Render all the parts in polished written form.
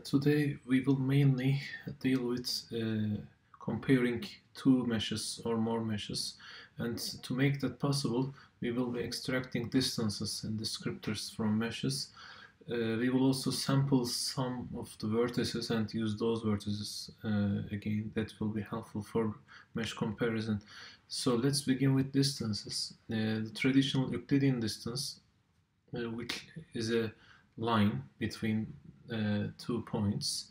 Today we will mainly deal with comparing two meshes or more meshes, and to make that possible we will be extracting distances and descriptors from meshes. We will also sample some of the vertices and use those vertices again. That will be helpful for mesh comparison. So let's begin with distances. The traditional Euclidean distance, which is a line between two points,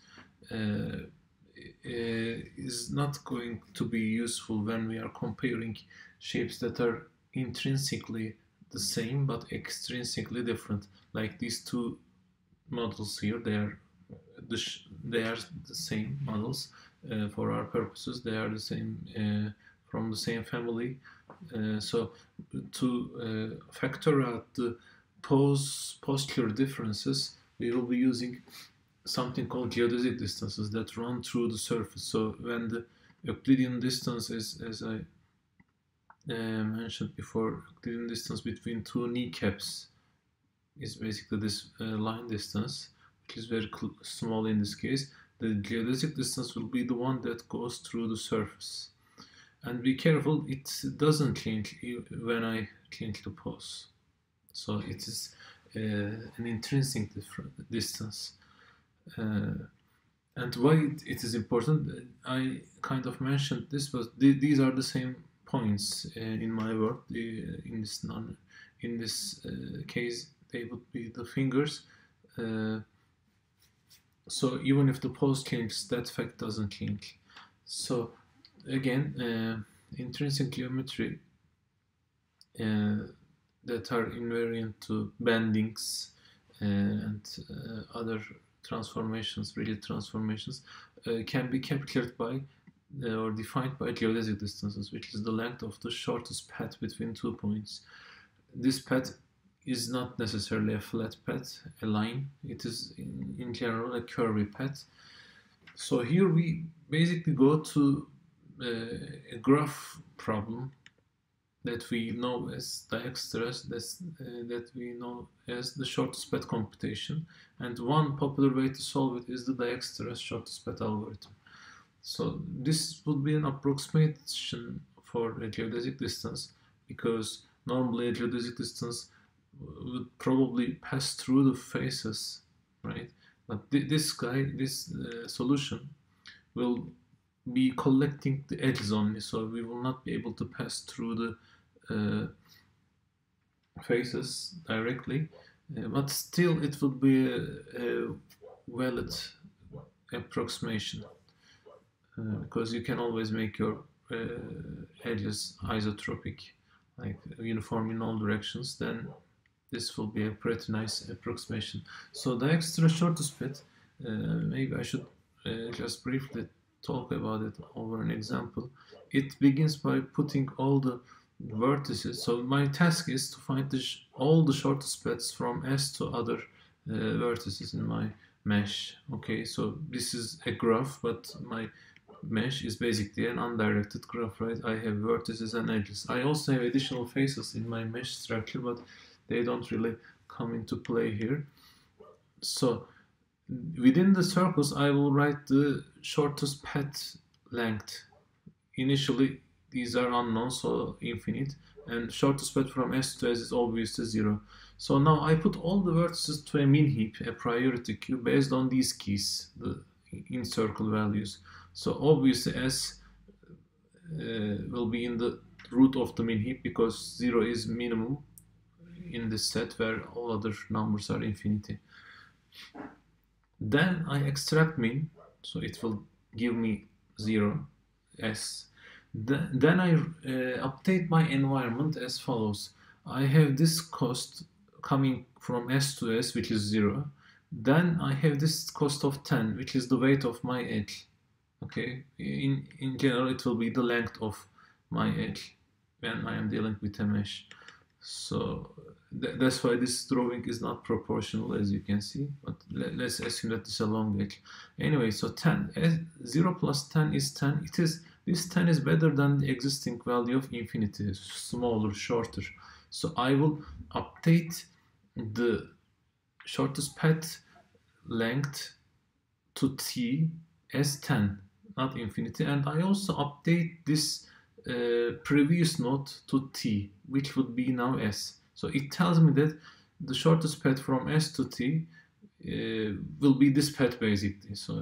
is not going to be useful when we are comparing shapes that are intrinsically the same but extrinsically different, like these two models here. They are the same models for our purposes. They are the same from the same family. So to factor out the postular differences, we will be using something called geodesic distances that run through the surface. So when the Euclidean distance is, as I mentioned before, Euclidean distance between two kneecaps is basically this line distance, which is very small in this case. The geodesic distance will be the one that goes through the surface. And be careful, it doesn't change when I change the pose. So it is an intrinsic distance. And why it is important, I kind of mentioned this, but these are the same points in my work. In this case, they would be the fingers. So even if the pose changes, that fact doesn't change. So again, intrinsic geometry that are invariant to bendings and other transformations, rigid transformations, can be captured by or defined by geodesic distances, which is the length of the shortest path between 2 points. This path is not necessarily a flat path, a line. It is in general a curvy path. So here we basically go to a graph problem that we know as Dijkstra's, that we know as the shortest path computation. And one popular way to solve it is the Dijkstra's shortest path algorithm. So this would be an approximation for a geodesic distance, because normally a geodesic distance would probably pass through the faces, right? But this solution will be collecting the edges only, so we will not be able to pass through the faces directly, but still it would be a valid approximation, because you can always make your edges isotropic, like uniform in all directions. Then this will be a pretty nice approximation. So the extra shortest path, maybe I should just briefly talk about it over an example. It begins by putting all the vertices. So my task is to find all the shortest paths from S to other vertices in my mesh. Okay, so this is a graph, but my mesh is basically an undirected graph, right? I have vertices and edges. I also have additional faces in my mesh structure, but they don't really come into play here. So within the circles, I will write the shortest path length. Initially, these are unknown, so infinite, and shortest path from S to S is obviously 0. So now I put all the vertices to a min heap, a priority queue, based on these keys, the in circle values. So obviously S will be in the root of the min heap, because 0 is minimum in this set where all other numbers are infinity. Then I extract min, so it will give me 0, S. Then I update my environment as follows. I have this cost coming from S to S, which is 0. Then I have this cost of 10, which is the weight of my edge. Okay, in general it will be the length of my edge when I am dealing with a mesh. So that's why this drawing is not proportional, as you can see, but let's assume that this is a long edge. Anyway, so 10, 0 plus 10 is 10. This 10 is better than the existing value of infinity, smaller, shorter. So I will update the shortest path length to t as 10, not infinity, and I also update this previous node to t, which would be now s. So it tells me that the shortest path from s to t will be this path basically. So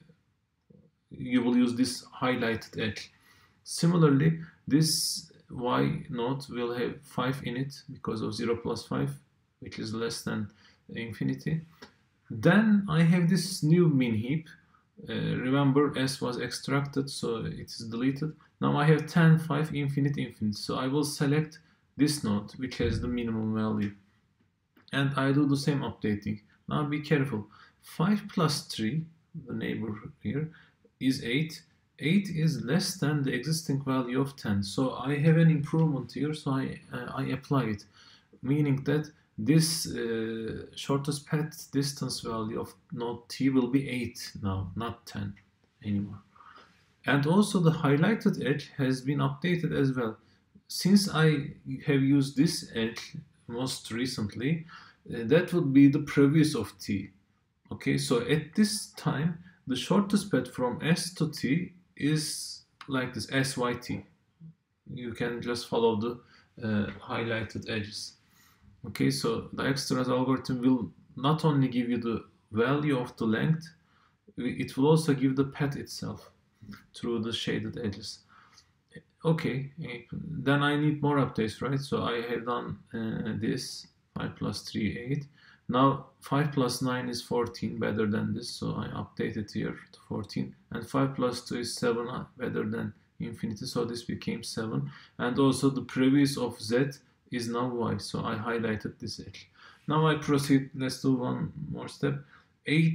you will use this highlighted edge. Similarly, this y node will have 5 in it because of 0 plus 5, which is less than infinity. Then I have this new min heap. Remember, s was extracted, so it is deleted. Now I have 10, 5, infinite, infinite. So I will select this node, which has the minimum value. And I do the same updating. Now be careful. 5 plus 3, the neighbor here, is 8. 8 is less than the existing value of 10. So I have an improvement here, so I apply it. Meaning that this shortest path distance value of node t will be 8 now, not 10 anymore. And also the highlighted edge has been updated as well. Since I have used this edge most recently, that would be the previous of t. Okay, so at this time, the shortest path from s to t is like this, syt. You can just follow the highlighted edges. Okay, so the Dijkstra's algorithm will not only give you the value of the length, it will also give the path itself through the shaded edges. Okay, then I need more updates, right? So I have done this, 5 plus 3, 8. Now 5 plus 9 is 14, better than this, so I update it here to 14. And 5 plus 2 is 7, better than infinity, so this became 7. And also the previous of z is now y, so I highlighted this edge. Now I proceed, let's do one more step. 8,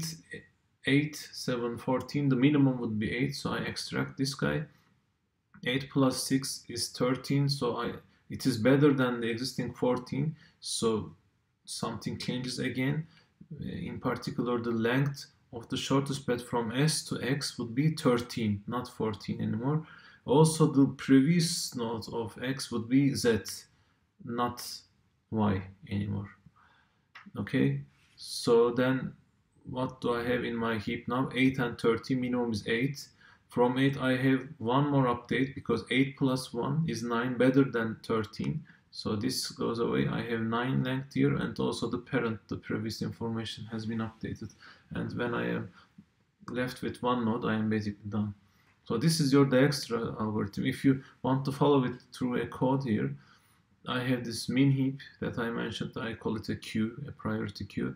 7, 14, the minimum would be 8, so I extract this guy. 8 plus 6 is 13, so it is better than the existing 14, so something changes again. In particular, the length of the shortest path from s to x would be 13, not 14 anymore. Also, the previous node of x would be z, not y anymore. Okay, so then what do I have in my heap now? 8 and 13, minimum is 8. From 8 I have one more update because 8 plus 1 is 9, better than 13. So this goes away. I have 9 length here, and also the parent, the previous information has been updated. And when I am left with one node, I am basically done. So this is your Dijkstra algorithm. If you want to follow it through a code here, I have this min heap that I mentioned. I call it a queue, a priority queue.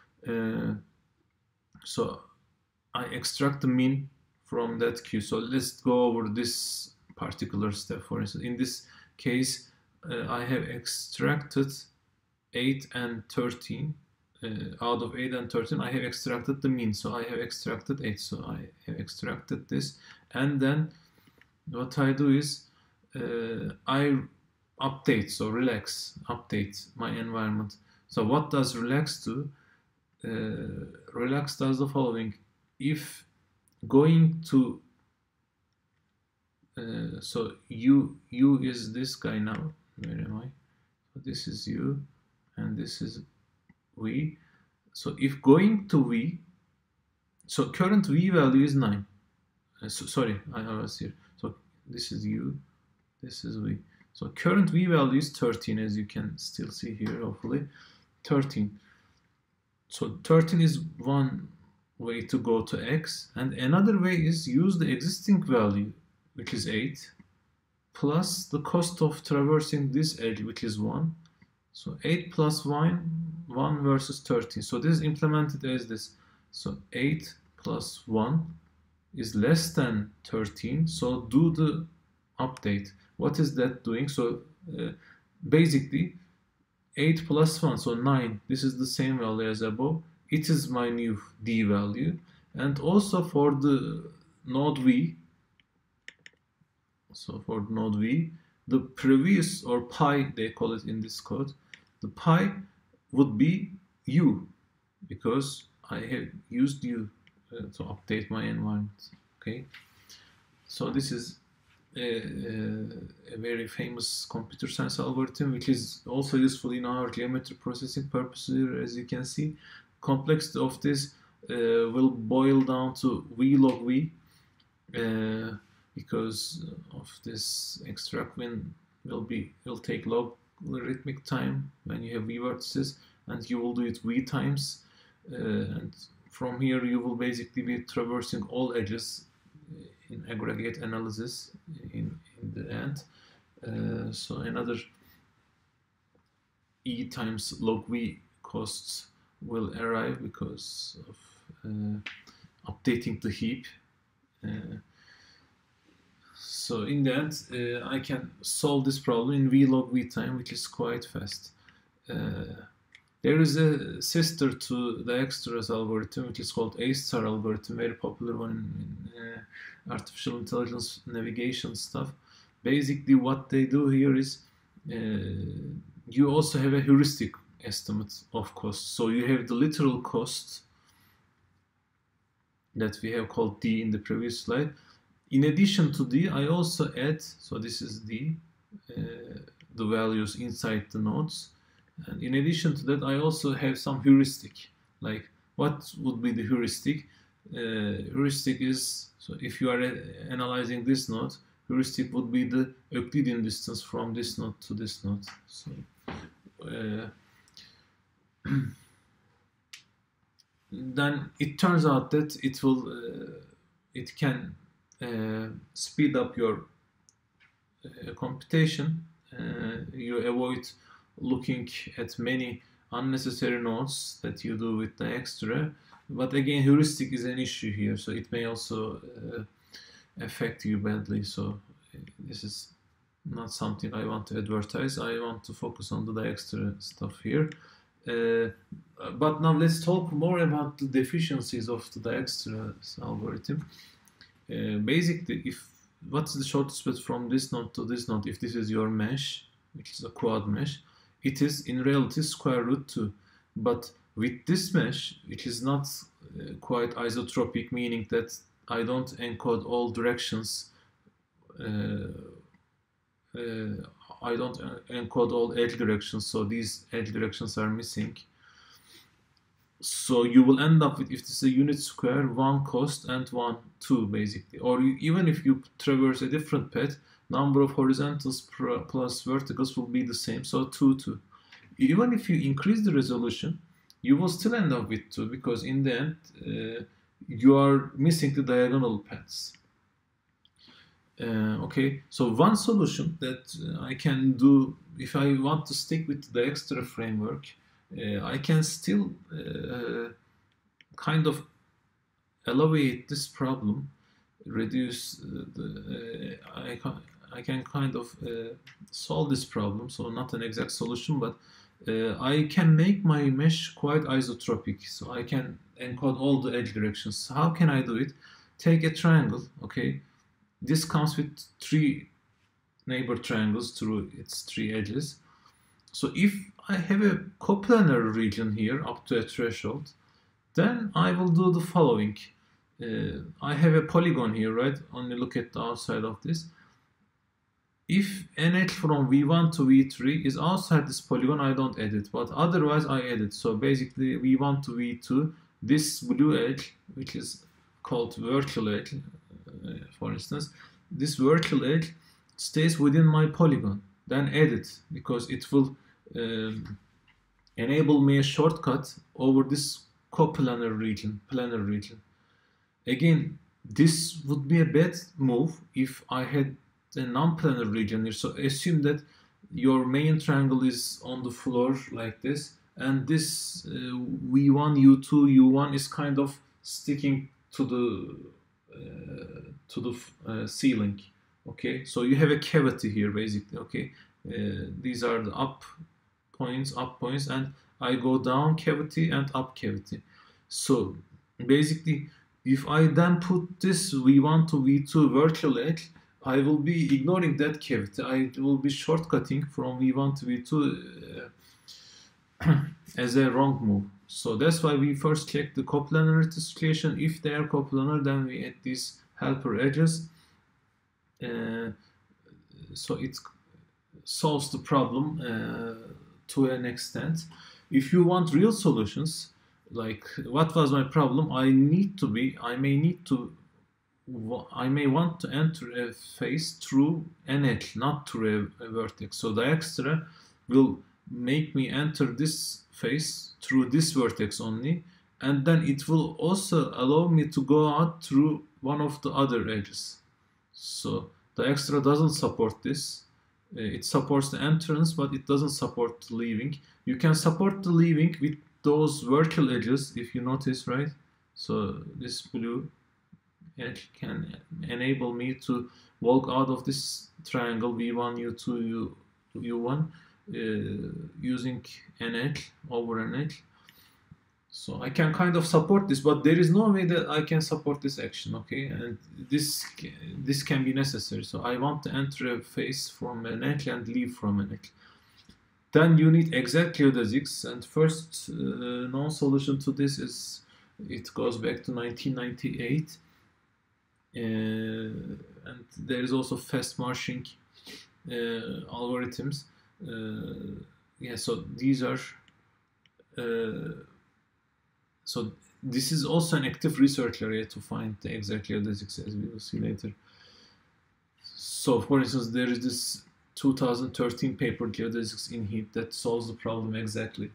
So I extract the min from that queue. So let's go over this particular step. For instance, in this case, I have extracted 8 and 13. Out of 8 and 13, I have extracted the mean. So I have extracted 8. So I have extracted this. And then what I do is I update, so relax, update my environment. So what does relax do? Relax does the following. If going to so u is this guy now. Where am I? So this is u and this is v. So if going to v, so current v value is 9. Sorry, I was here. So this is u, this is v. So current v value is 13, as you can still see here, hopefully 13. So 13 is one way to go to x, and another way is use the existing value, which is 8, plus the cost of traversing this edge, which is 1. So 8 plus 1 versus 13. So this is implemented as this. So 8 plus 1 is less than 13. So do the update. What is that doing? So basically 8 plus 1, so 9. This is the same value as above. It is my new d value. And also for the node v, so for node v, the previous, or pi they call it in this code, the pi would be u, because I have used u to update my environment. Okay, so this is a very famous computer science algorithm, which is also useful in our geometry processing purposes here, as you can see. Complexity of this will boil down to V log V, because of this extract win will take logarithmic time when you have V vertices, and you will do it V times, and from here you will basically be traversing all edges in aggregate analysis in the end. So another E times log V costs will arrive because of updating the heap. So in the end, I can solve this problem in V log V time, which is quite fast. There is a sister to the Dijkstra's algorithm, which is called A-star algorithm, very popular one in artificial intelligence navigation stuff. Basically, what they do here is you also have a heuristic estimate of cost. So you have the literal cost that we have called D in the previous slide. In addition to D, I also add, so this is D, the values inside the nodes. And in addition to that, I also have some heuristic. Like, what would be the heuristic? Heuristic is, so if you are analyzing this node, heuristic would be the Euclidean distance from this node to this node. So, then it turns out that it can speed up your computation. You avoid looking at many unnecessary nodes that you do with the Dijkstra. But again, heuristic is an issue here, so it may also affect you badly. So this is not something I want to advertise. I want to focus on the Dijkstra stuff here. But now let's talk more about the deficiencies of the Dijkstra algorithm. Basically, what's the shortest path from this node to this node? If this is your mesh, which is a quad mesh, it is in reality square root 2. But with this mesh, it is not quite isotropic, meaning that I don't encode all directions. I don't encode all edge directions, so these edge directions are missing. So you will end up with, if this is a unit square, 1 cost and 1 2 basically. Or even if you traverse a different path, number of horizontals plus verticals will be the same, so 2 2. Even if you increase the resolution, you will still end up with 2, because in the end you are missing the diagonal paths. Okay, so one solution that I can do if I want to stick with the Dijkstra framework, I can still kind of elevate this problem, reduce I can kind of solve this problem. So not an exact solution, but I can make my mesh quite isotropic. So I can encode all the edge directions. How can I do it? Take a triangle, okay? This comes with 3 neighbor triangles through its 3 edges. So if I have a coplanar region here up to a threshold, then I will do the following. I have a polygon here, right? Only look at the outside of this. If an edge from V1 to V3 is outside this polygon, I don't add it, but otherwise I add it. So basically V1 to V2, this blue edge, which is called virtual edge, for instance, this virtual edge stays within my polygon. Then add it, because it will enable me a shortcut over this coplanar region, planar region. Again, this would be a bad move if I had a non-planar region here. So assume that your main triangle is on the floor like this, and this V1, U2, U1 is kind of sticking to the ceiling. Okay, so you have a cavity here basically. Okay, these are the up points, and I go down cavity and up cavity. So basically, if I then put this V1 to V2 virtual edge, I will be ignoring that cavity. I will be shortcutting from V1 to V2 as a wrong move. So that's why we first check the coplanarity situation. If they are coplanar, then we add these helper edges. So it solves the problem to an extent. If you want real solutions, like, what was my problem? I may want to enter a face through an edge, not through a vertex. So Dijkstra will make me enter this face through this vertex only, and then it will also allow me to go out through one of the other edges. So Dijkstra doesn't support this. It supports the entrance, but it doesn't support the leaving. You can support the leaving with those vertical edges, if you notice, right? So this blue edge can enable me to walk out of this triangle V1, U2, U1 using an edge over an edge. So I can kind of support this, but there is no way that I can support this action, okay? And this can be necessary. So I want to enter a face from an edge and leave from an edge. Then you need exact geodesics, and first known solution to this is, it goes back to 1998. And there is also fast marching algorithms. Yeah, so these are so this is also an active research area to find the exact geodesics, as we will see later. So for instance, there is this 2013 paper, Geodesics in Heat, that solves the problem exactly.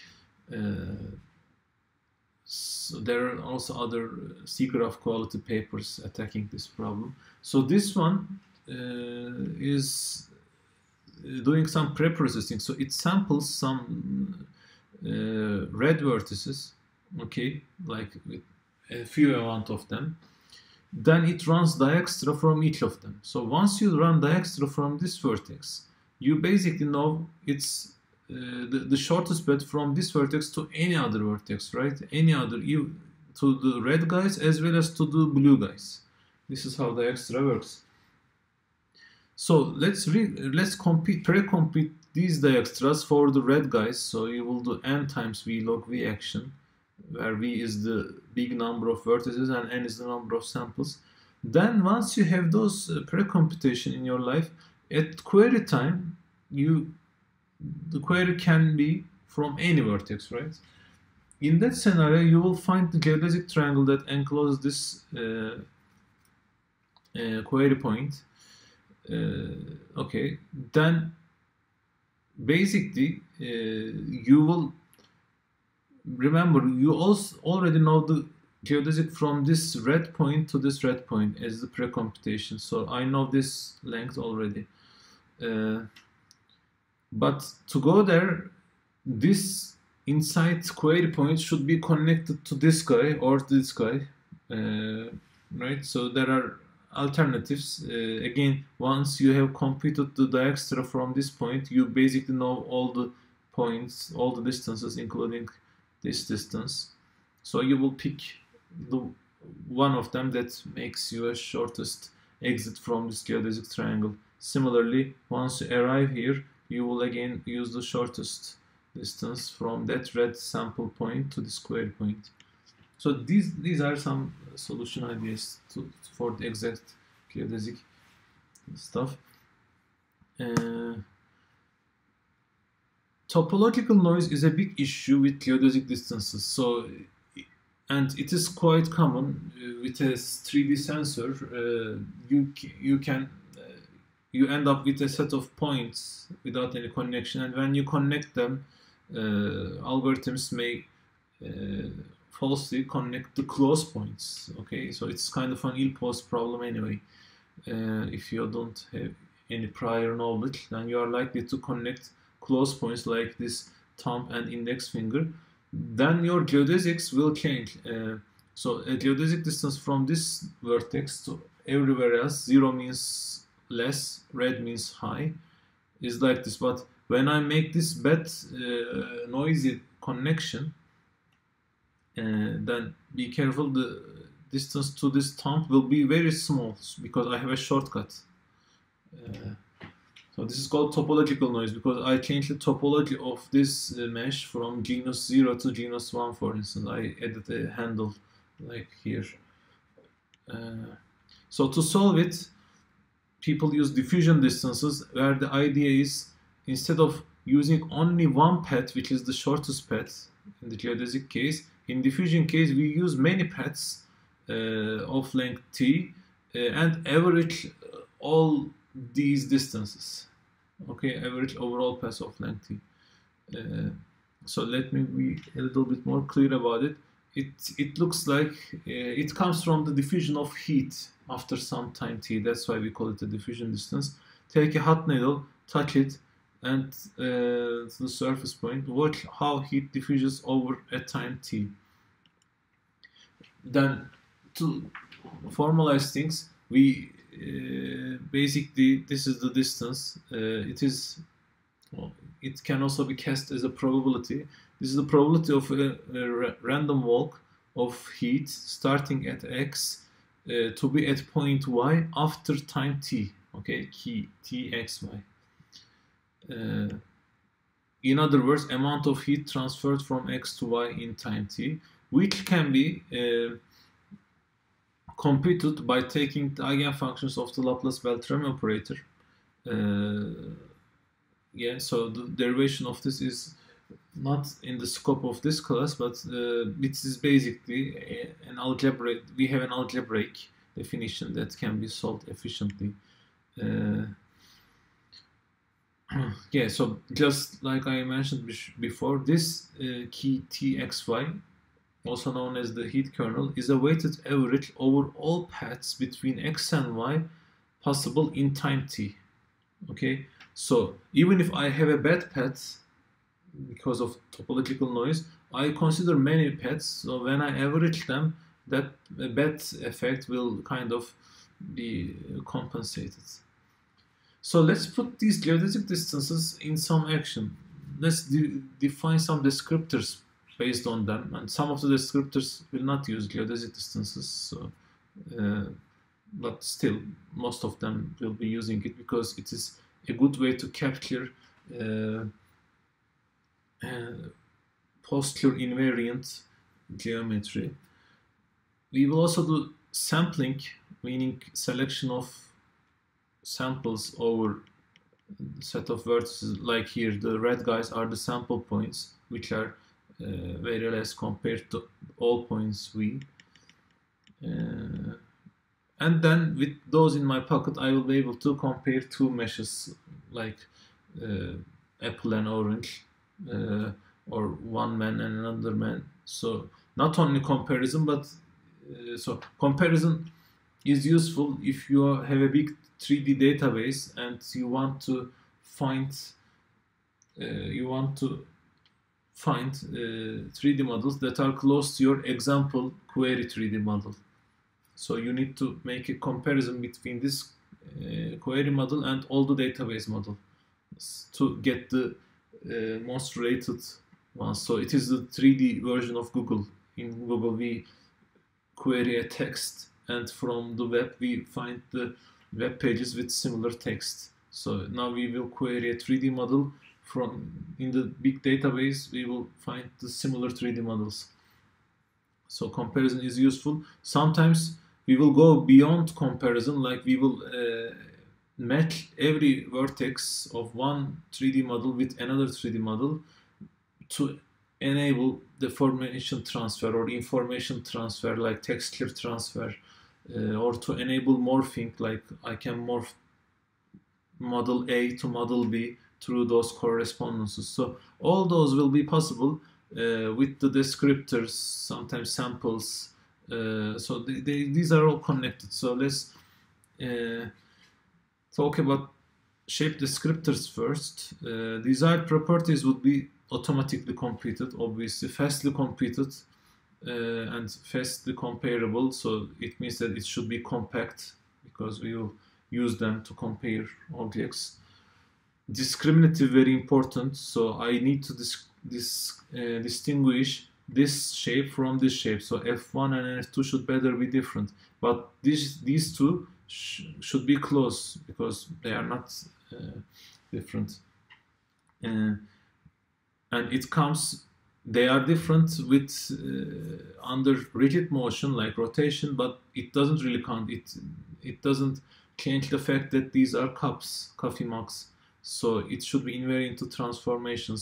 So there are also other CGraph quality papers attacking this problem. So this one is doing some pre-processing. So it samples some red vertices, okay, like with a few amount of them. Then it runs Dijkstra from each of them. So once you run Dijkstra from this vertex, you basically know it's the shortest path from this vertex to any other vertex, right? Any other, to the red guys as well as to the blue guys. This is how Dijkstra works. So let's pre-compute these Dijkstras for the red guys. So you will do n times v log v action, where v is the big number of vertices and n is the number of samples. Then once you have those pre-computation in your life, at query time, the query can be from any vertex, right? In that scenario, you will find the geodesic triangle that encloses this query point. Okay, then basically you will remember, you also already know the geodesic from this red point to this red point as the pre-computation. So I know this length already. But to go there, this inside query point should be connected to this guy or this guy, right? So there are alternatives. Again, once you have computed the Dijkstra from this point, you basically know all the points, all the distances, including this distance. So you will pick the one of them that makes you a shortest exit from this geodesic triangle. Similarly, once you arrive here, you will again use the shortest distance from that red sample point to the square point. So these are some solution ideas for the exact geodesic stuff. Topological noise is a big issue with geodesic distances. So, and it is quite common with a 3D sensor. You end up with a set of points without any connection, and when you connect them, algorithms may falsely connect the close points. Okay, so it's kind of an ill-posed problem anyway. If you don't have any prior knowledge, then you are likely to connect close points like this thumb and index finger. Then your geodesics will change. So a geodesic distance from this vertex to everywhere else, 0 means less, red means high, is like this. But when I make this bad noisy connection, then be careful, the distance to this thumb will be very small because I have a shortcut. So this is called topological noise because I changed the topology of this mesh from genus 0 to genus 1, for instance. I added a handle like here. So to solve it, people use diffusion distances, where the idea is, instead of using only one path, which is the shortest path in the geodesic case, in diffusion case, we use many paths of length t and average all these distances. Okay, average overall paths of length t. So let me be a little bit more clear about it. It looks like it comes from the diffusion of heat after some time t. That's why we call it a diffusion distance. Take a hot needle, touch it, and to the surface point. Watch how heat diffuses over a time t. Then, to formalize things, we basically, this is the distance. It can also be cast as a probability. This is the probability of a random walk of heat starting at x to be at point y after time t. Okay, key t x y. In other words, amount of heat transferred from x to y in time t, which can be computed by taking the eigenfunctions of the Laplace-Beltrami operator. Yeah, so the derivation of this is not in the scope of this class, but it is basically an algebraic. We have an algebraic definition that can be solved efficiently. Yeah, so just like I mentioned before, this key Txy, also known as the heat kernel, is a weighted average over all paths between x and y possible in time t. Okay, so even if I have a bad path because of topological noise, I consider many paths, so when I average them, that bad effect will kind of be compensated. So let's put these geodesic distances in some action. Let's define some descriptors based on them, and some of the descriptors will not use geodesic distances, so, but still most of them will be using it because it is a good way to capture posture invariant geometry. We will also do sampling, meaning selection of samples over a set of vertices. Like here, the red guys are the sample points, which are very less compared to all points v. And then with those in my pocket, I will be able to compare two meshes, like apple and orange, or one man and another man. So not only comparison, but so comparison is useful if you have a big 3D database and you want to find 3D models that are close to your example query 3D model. So you need to make a comparison between this query model and all the database model to get the most related ones. So it is the 3D version of Google. In Google, we query a text, and from the web we find the web pages with similar text. So now we will query a 3D model from in the big database. We will find the similar 3D models. So comparison is useful. Sometimes we will go beyond comparison, like we will match every vertex of one 3D model with another 3D model to enable the formation transfer or information transfer, like texture transfer, or to enable morphing, like I can morph model A to model B through those correspondences. So all those will be possible with the descriptors, sometimes samples. So these are all connected. So let's talk about shape descriptors first. Desired properties would be automatically computed, obviously, fastly computed, and fastly comparable. So it means that it should be compact because we will use them to compare objects. Discriminative, very important. So I need to distinguish this shape from this shape. So F1 and F2 should better be different, but these two should be close because they are not different. And it comes, they are different with under rigid motion like rotation, but it doesn't really count. It doesn't change the fact that these are cups, coffee mugs. So it should be invariant to transformations.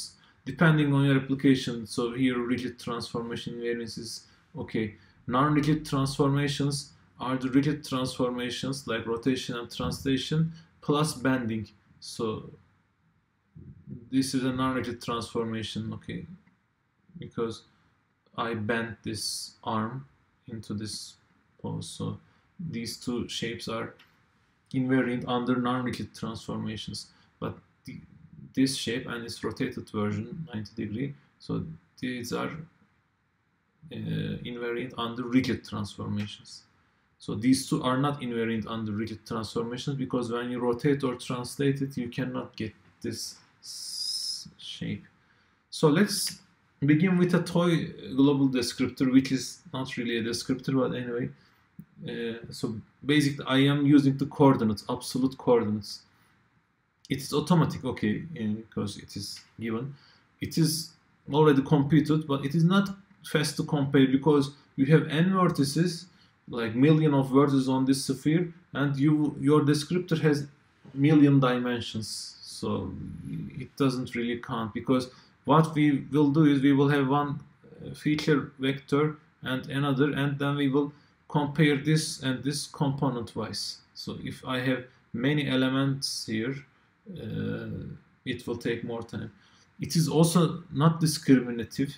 depending on your application. So here rigid transformation invariance is okay. Non-rigid transformations are the rigid transformations like rotation and translation plus bending. So this is a non-rigid transformation, okay, because I bent this arm into this pose. So these two shapes are invariant under non-rigid transformations. But this shape and its rotated version, 90 degree, so these are invariant under rigid transformations. So these two are not invariant under rigid transformations because when you rotate or translate it, you cannot get this shape. So let's begin with a toy global descriptor, which is not really a descriptor, but anyway. So basically I am using the coordinates, absolute coordinates. It is automatic, okay, because it is given. It is already computed, but it is not fast to compare because you have n vertices, like million of vertices on this sphere, and your descriptor has million dimensions. So it doesn't really count, because what we will do is we will have one feature vector and another, and then we will compare this and this component wise. So if I have many elements here, it will take more time. It is also not discriminative.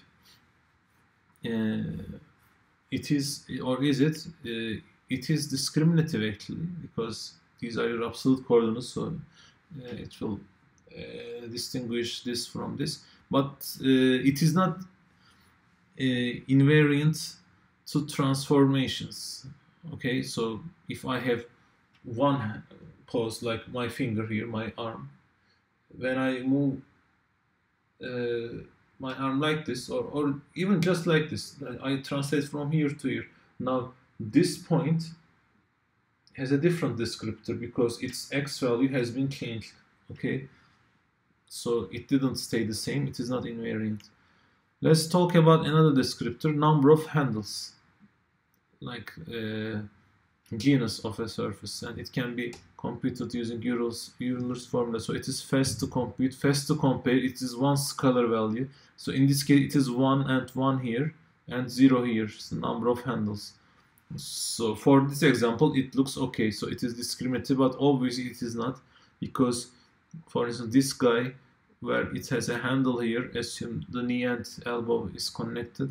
It is, or is it? It is discriminative actually, because these are your absolute coordinates, so it will distinguish this from this. But it is not invariant to transformations. Okay, so if I have one pose like my finger here, my arm, when I move my arm like this, or even just like this, I translate from here to here. Now this point has a different descriptor because its x value has been changed, okay? So it didn't stay the same, it is not invariant. Let's talk about another descriptor, number of handles, like genus of a surface, and it can be computed using Euler's formula. So it is fast to compute, fast to compare. It is one scalar value. So in this case, it is 1 and 1 here, and 0 here. It's the number of handles. So for this example, it looks okay. So it is discriminative, but obviously it is not, because, for instance, this guy, where it has a handle here, assume the knee and elbow is connected.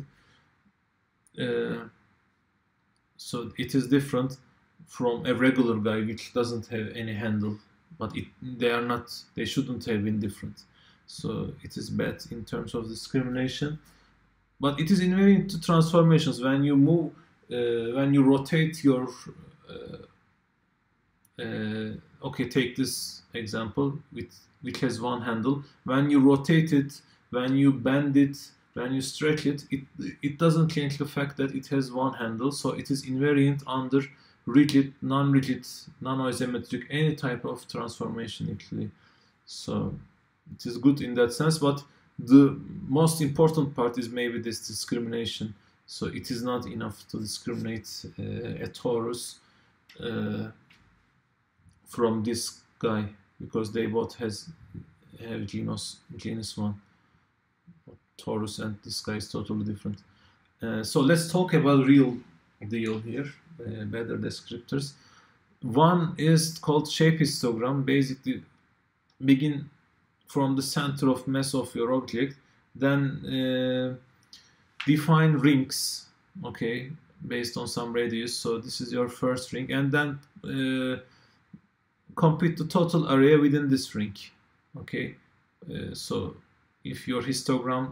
So it is different from a regular guy which doesn't have any handle, but they shouldn't have been different. So it is bad in terms of discrimination, but it is invariant to transformations. When you move, when you rotate your, okay, take this example which has one handle. When you rotate it, when you bend it, when you stretch it, it doesn't change the fact that it has one handle. So it is invariant under rigid, non-rigid, non-isometric, any type of transformation actually. So it is good in that sense, but the most important part is maybe this discrimination. So it is not enough to discriminate a torus from this guy, because they both have genus 1. Torus and this guy is totally different. So let's talk about real deal here, better descriptors. One is called shape histogram. Basically, begin from the center of mass of your object, then define rings, okay, based on some radius. So this is your first ring, and then compute the total area within this ring, okay. So if your histogram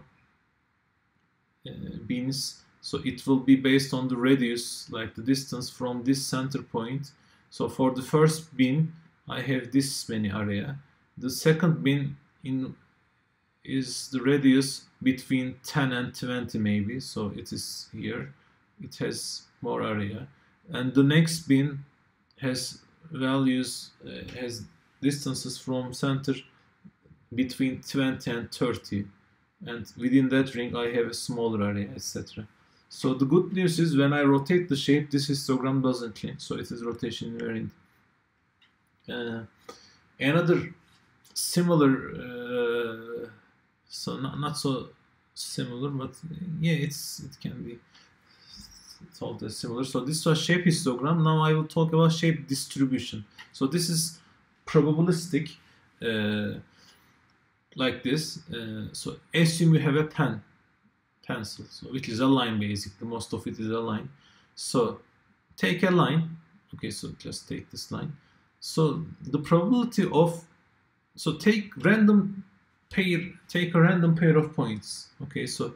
bins, so it will be based on the radius, like the distance from this center point. So for the first bin, I have this many area. The second bin is the radius between 10 and 20 maybe, so it is here. It has more area. And the next bin has values, has distances from center between 20 and 30. And within that ring, I have a smaller area, etc. So the good news is when I rotate the shape, this histogram doesn't change. So it is rotation invariant. Another similar So not so similar, but yeah, it can be thought as similar. So this was shape histogram. Now I will talk about shape distribution. So this is probabilistic, like this. So assume you have a pencil, so which is a line basically. Most of it is a line. So take a line. Okay, so just take this line. So the probability of, so take a random pair of points. Okay, so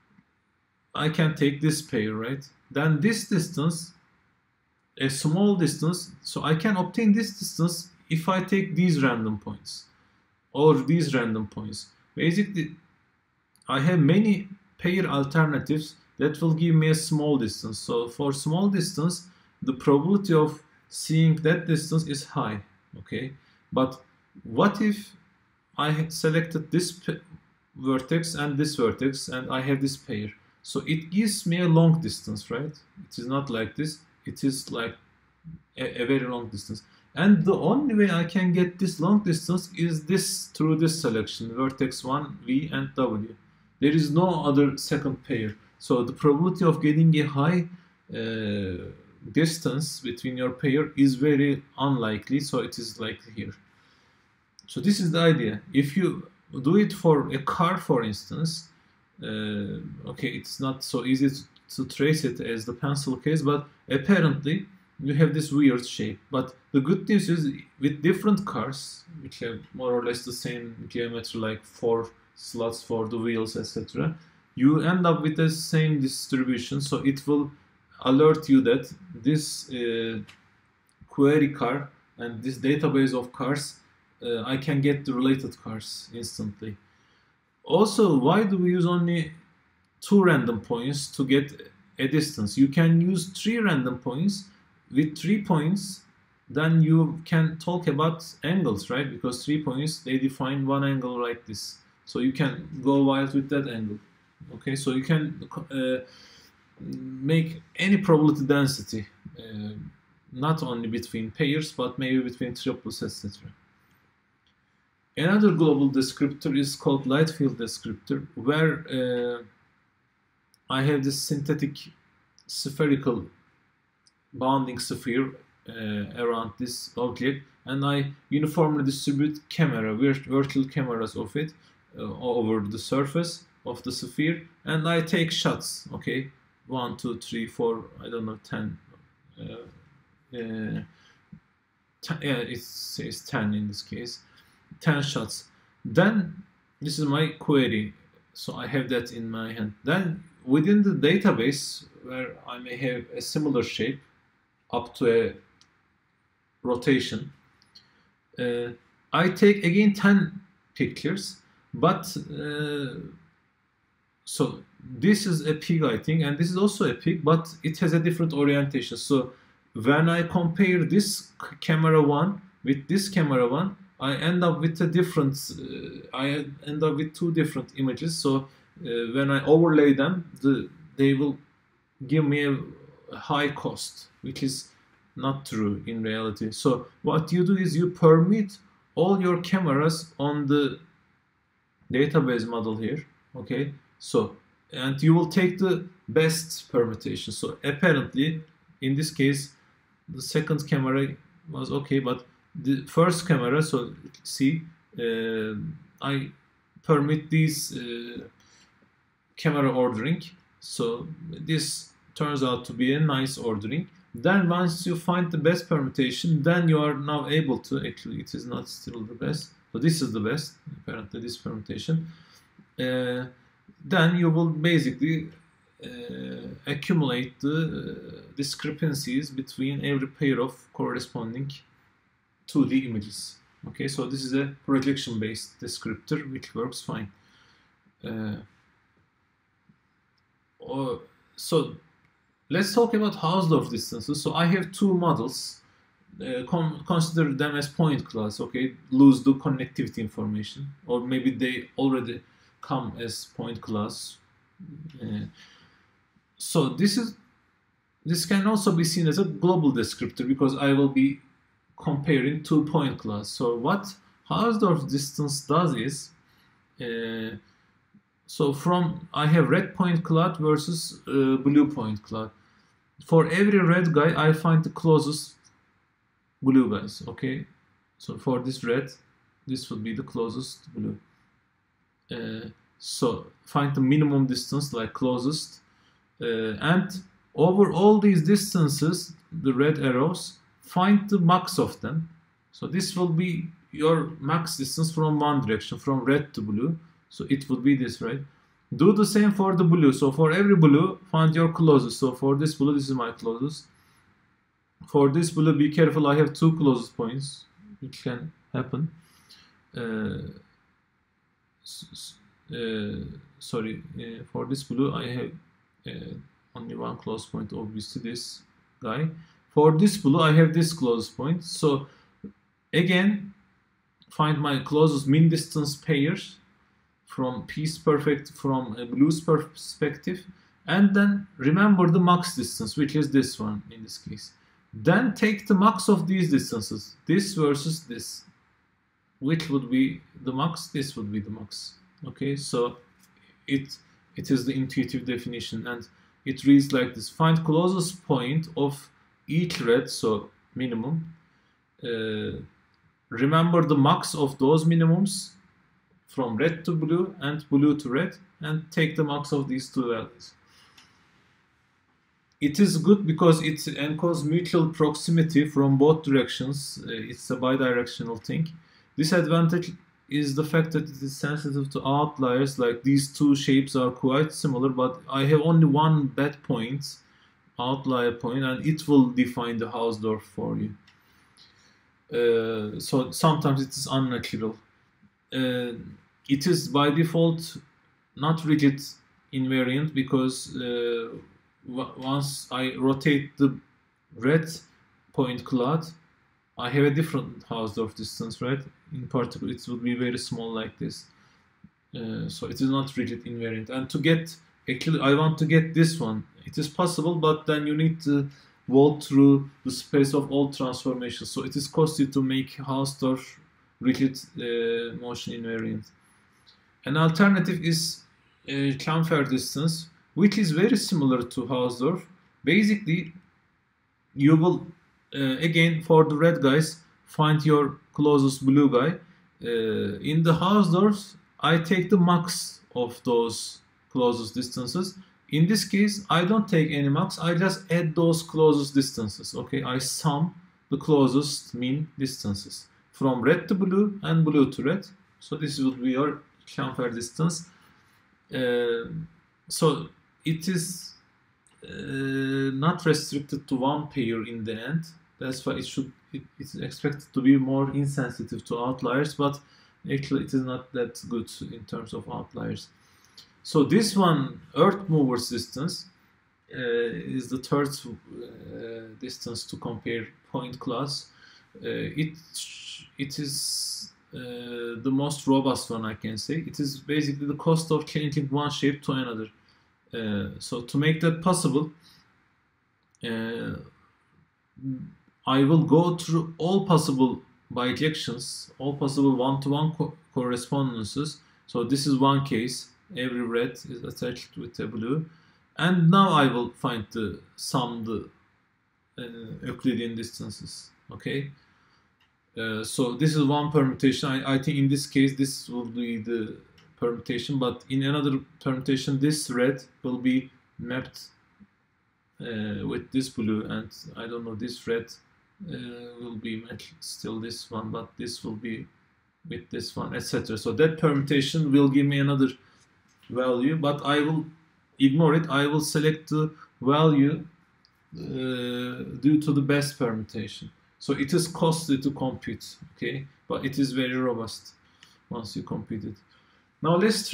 I can take this pair, right? Then this distance, a small distance, so I can obtain this distance if I take these random points or these random points. Basically, I have many pair alternatives that will give me a small distance. So for small distance, the probability of seeing that distance is high, okay? But what if I had selected this vertex and this vertex and I have this pair? So it gives me a long distance, right? It is not like this. It is like a very long distance. And the only way I can get this long distance is this, through this selection, vertex 1, V and W. There is no other second pair. So the probability of getting a high distance between your pair is very unlikely. So it is like here. So this is the idea. If you do it for a car, for instance, okay, it's not so easy to trace it as the pencil case, but apparently you have this weird shape. But the good news is, with different cars, which have more or less the same geometry, like 4 slots for the wheels, etc., you end up with the same distribution. So it will alert you that this query car and this database of cars, I can get the related cars instantly. Also, why do we use only 2 random points to get a distance? You can use 3 random points. With 3 points, then you can talk about angles, right? Because 3 points, they define one angle like this. So you can go wild with that angle. Okay, so you can make any probability density, not only between pairs, but maybe between triples, etc. Another global descriptor is called light field descriptor, where I have this synthetic spherical bounding sphere around this object, and I uniformly distribute virtual cameras of it over the surface of the sphere, and I take shots. Okay, 1, 2, 3, 4, I don't know, 10. Yeah, it says 10 in this case. 10 shots. Then this is my query, so I have that in my hand. Then within the database, where I may have a similar shape up to a rotation, I take again 10 pictures, but so this is a pig, I think, and this is also a pig, but it has a different orientation. So when I compare this camera 1 with this camera 1, I end up with a different, I end up with 2 different images. So when I overlay them, they will give me a high cost, which is not true in reality. So what you do is you permute all your cameras on the database model here. Okay, so, and you will take the best permutation. So apparently, in this case, the second camera was okay, but the first camera, so see, I permit these camera ordering. So this turns out to be a nice ordering. Then once you find the best permutation, then you are now able to, actually it is not still the best, but this is the best, apparently this permutation. Then you will basically accumulate the discrepancies between every pair of corresponding 2D images. Okay, so this is a projection-based descriptor which works fine. So let's talk about Hausdorff distances. So I have 2 models. Consider them as point clouds. Okay, lose the connectivity information, or maybe they already come as point clouds. So this can also be seen as a global descriptor, because I will be comparing 2 point clouds. So what Hausdorff distance does is, So I have red point cloud versus blue point cloud. For every red guy, I find the closest blue guys. Okay, so for this red, this will be the closest blue. So find the minimum distance, like closest, and over all these distances, the red arrows, find the max of them. So this will be your max distance from one direction, from red to blue. So it would be this, right? Do the same for the blue. So for every blue, find your closest. So for this blue, this is my closest. For this blue, be careful, I have two closest points, which can happen. For this blue, I have only one close point, obviously this guy. For this blue, I have this closest point. So again, find my closest min distance pairs from piece perfect, from a blue's perspective, and then remember the max distance, which is this one in this case. Then take the max of these distances, this versus this. Which would be the max? This would be the max. Okay, so it is the intuitive definition, and it reads like this: find closest point of each red, so minimum. Remember the max of those minimums from red to blue and blue to red, and take the max of these two values. It is good because it encodes mutual proximity from both directions. It's a bidirectional thing. Disadvantage is the fact that it is sensitive to outliers, like these two shapes are quite similar, but I have only one bad point, outlier point, and it will define the Hausdorff for you. So sometimes it is unnatural. It is by default not rigid invariant, because once I rotate the red point cloud, I have a different Hausdorff distance, right? In particular, it will be very small like this. So it is not rigid invariant. And to get, actually, I want to get this one. It is possible, but then you need to walk through the space of all transformations. So it is costly to make Hausdorff rigid motion invariant. An alternative is chamfer distance, which is very similar to Hausdorff. Basically, you will, again, for the red guys, find your closest blue guy. In the Hausdorff, I take the max of those closest distances. In this case, I don't take any max, I just add those closest distances. Okay, I sum the closest mean distances from red to blue and blue to red. So this would be your chamfer distance. So it is not restricted to one pair in the end. That's why it's expected to be more insensitive to outliers, but actually it is not that good in terms of outliers. So this one, Earth Mover's distance, is the third distance to compare point clouds. It is the most robust one, I can say. It is basically the cost of changing one shape to another. So to make that possible, I will go through all possible bijections, all possible one-to-one correspondences. So this is one case. Every red is attached with a blue. And now I will sum the Euclidean distances. Okay. So this is one permutation. I think in this case this will be the permutation, but in another permutation this red will be mapped with this blue, and I don't know, this red will be matched still this one, but this will be with this one, etc. So that permutation will give me another value, but I will ignore it. I will select the value due to the best permutation. So it is costly to compute, okay, but it is very robust once you compute it. Now let's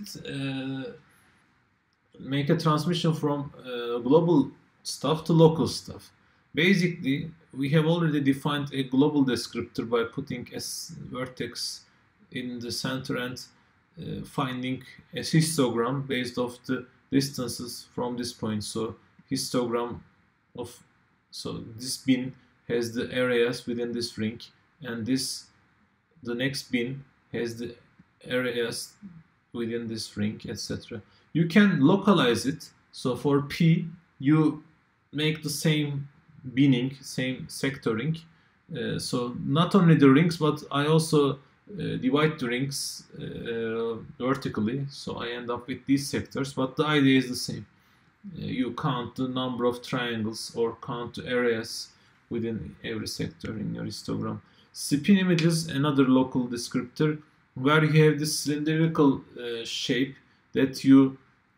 make a transmission from global stuff to local stuff. Basically, we have already defined a global descriptor by putting a vertex in the center and finding a histogram based off the distances from this point. So histogram of, so this bin has the areas within this ring, and the next bin has the areas within this ring, etc. You can localize it. So for P, you make the same binning, same sectoring. So not only the rings, but I also divide the rings vertically. So I end up with these sectors, but the idea is the same. You count the number of triangles or count the areas within every sector in your histogram. Spin image is another local descriptor where you have this cylindrical shape that you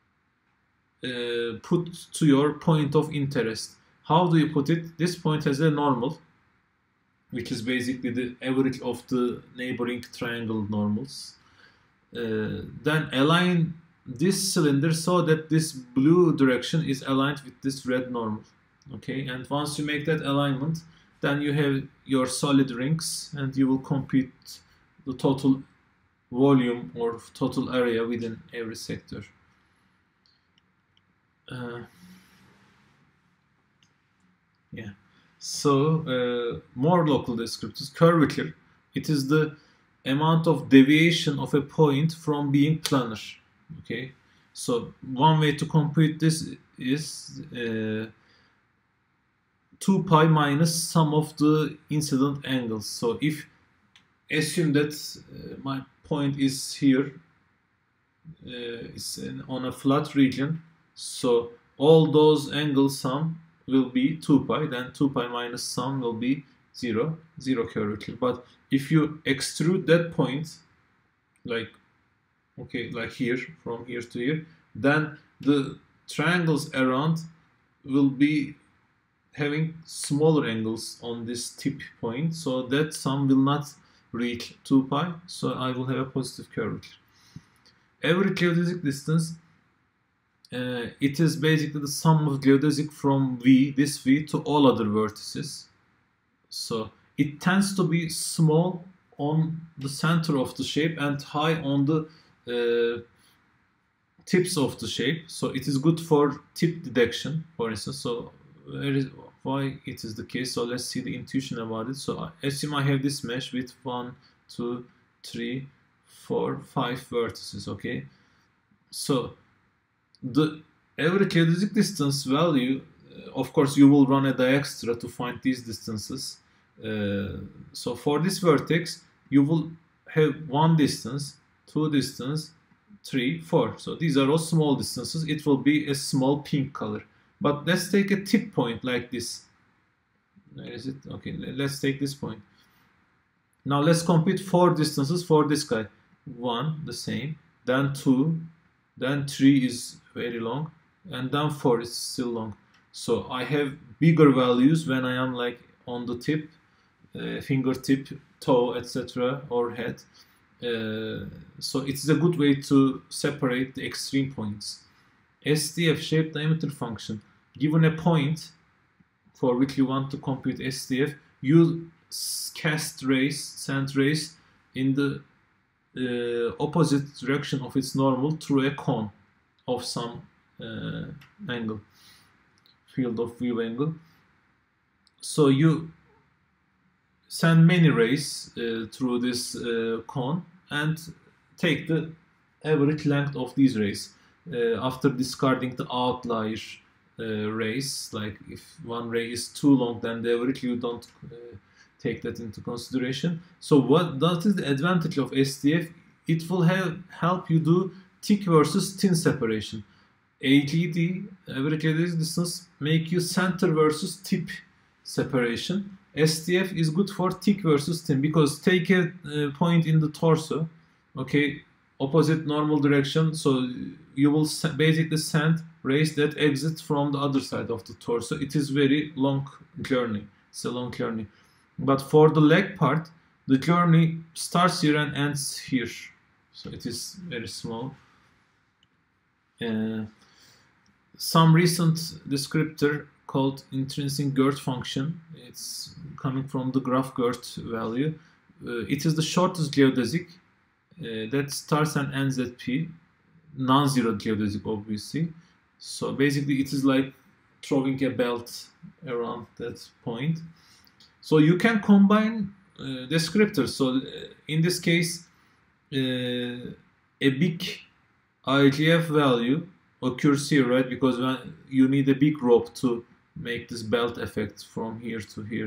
put to your point of interest. How do you put it? This point has a normal, which is basically the average of the neighboring triangle normals. Then align this cylinder so that this blue direction is aligned with this red normal. Okay, and once you make that alignment, then you have your solid rings and you will compute the total volume or total area within every sector. Yeah. So more local descriptors. Curvature. It is the amount of deviation of a point from being planar. Okay. So one way to compute this is 2 pi minus sum of the incident angles. So if assume that my point is here, it's on a flat region, so all those angles sum will be 2 pi, then 2 pi minus sum will be 0 curvature. But if you extrude that point, like here, from here to here, then the triangles around will be having smaller angles on this tip point, so that sum will not reach 2 pi, so I will have a positive curvature. Every geodesic distance, it is basically the sum of geodesic from V, this V, to all other vertices. So it tends to be small on the center of the shape and high on the tips of the shape. So it is good for tip detection, for instance. So why it is the case? So let's see the intuition about it. So assume I have this mesh with 1, 2, 3, 4, 5 vertices. Okay, so the average geodesic distance value, of course, you will run a Dijkstra to find these distances. So for this vertex, you will have 1 distance, 2 distance, 3, 4. So these are all small distances. It will be a small pink color. But let's take a tip point like this. Where is it? Okay, let's take this point. Now let's compute 4 distances for this guy. 1, the same. Then 2. Then 3 is very long. And then 4 is still long. So I have bigger values when I am like on the tip, fingertip, toe, etc. or head. So it's a good way to separate the extreme points. SDF, shape diameter function. Given a point for which you want to compute SDF, you cast rays, send rays in the opposite direction of its normal through a cone of some angle, field of view angle. So you send many rays through this cone and take the average length of these rays after discarding the outlier rays. Like if one ray is too long, then the average you don't take that into consideration. So that is the advantage of SDF. It will help you do thick versus thin separation. AGD, average geodesic distance, make you center versus tip separation. SDF is good for thick versus thin, because take a point in the torso, okay, opposite normal direction, so you will basically send rays that exit from the other side of the torso. It is very long journey. It's a long journey. But for the leg part, the journey starts here and ends here. So it is very small. Some recent descriptor called intrinsic girth function. It's coming from the graph girth value. It is the shortest geodesic that starts and ends at P. Non-zero geodesic, obviously. So basically it is like throwing a belt around that point. So you can combine descriptors. So in this case, a big IGF value occurs here, right? Because when you need a big rope to make this belt effect from here to here,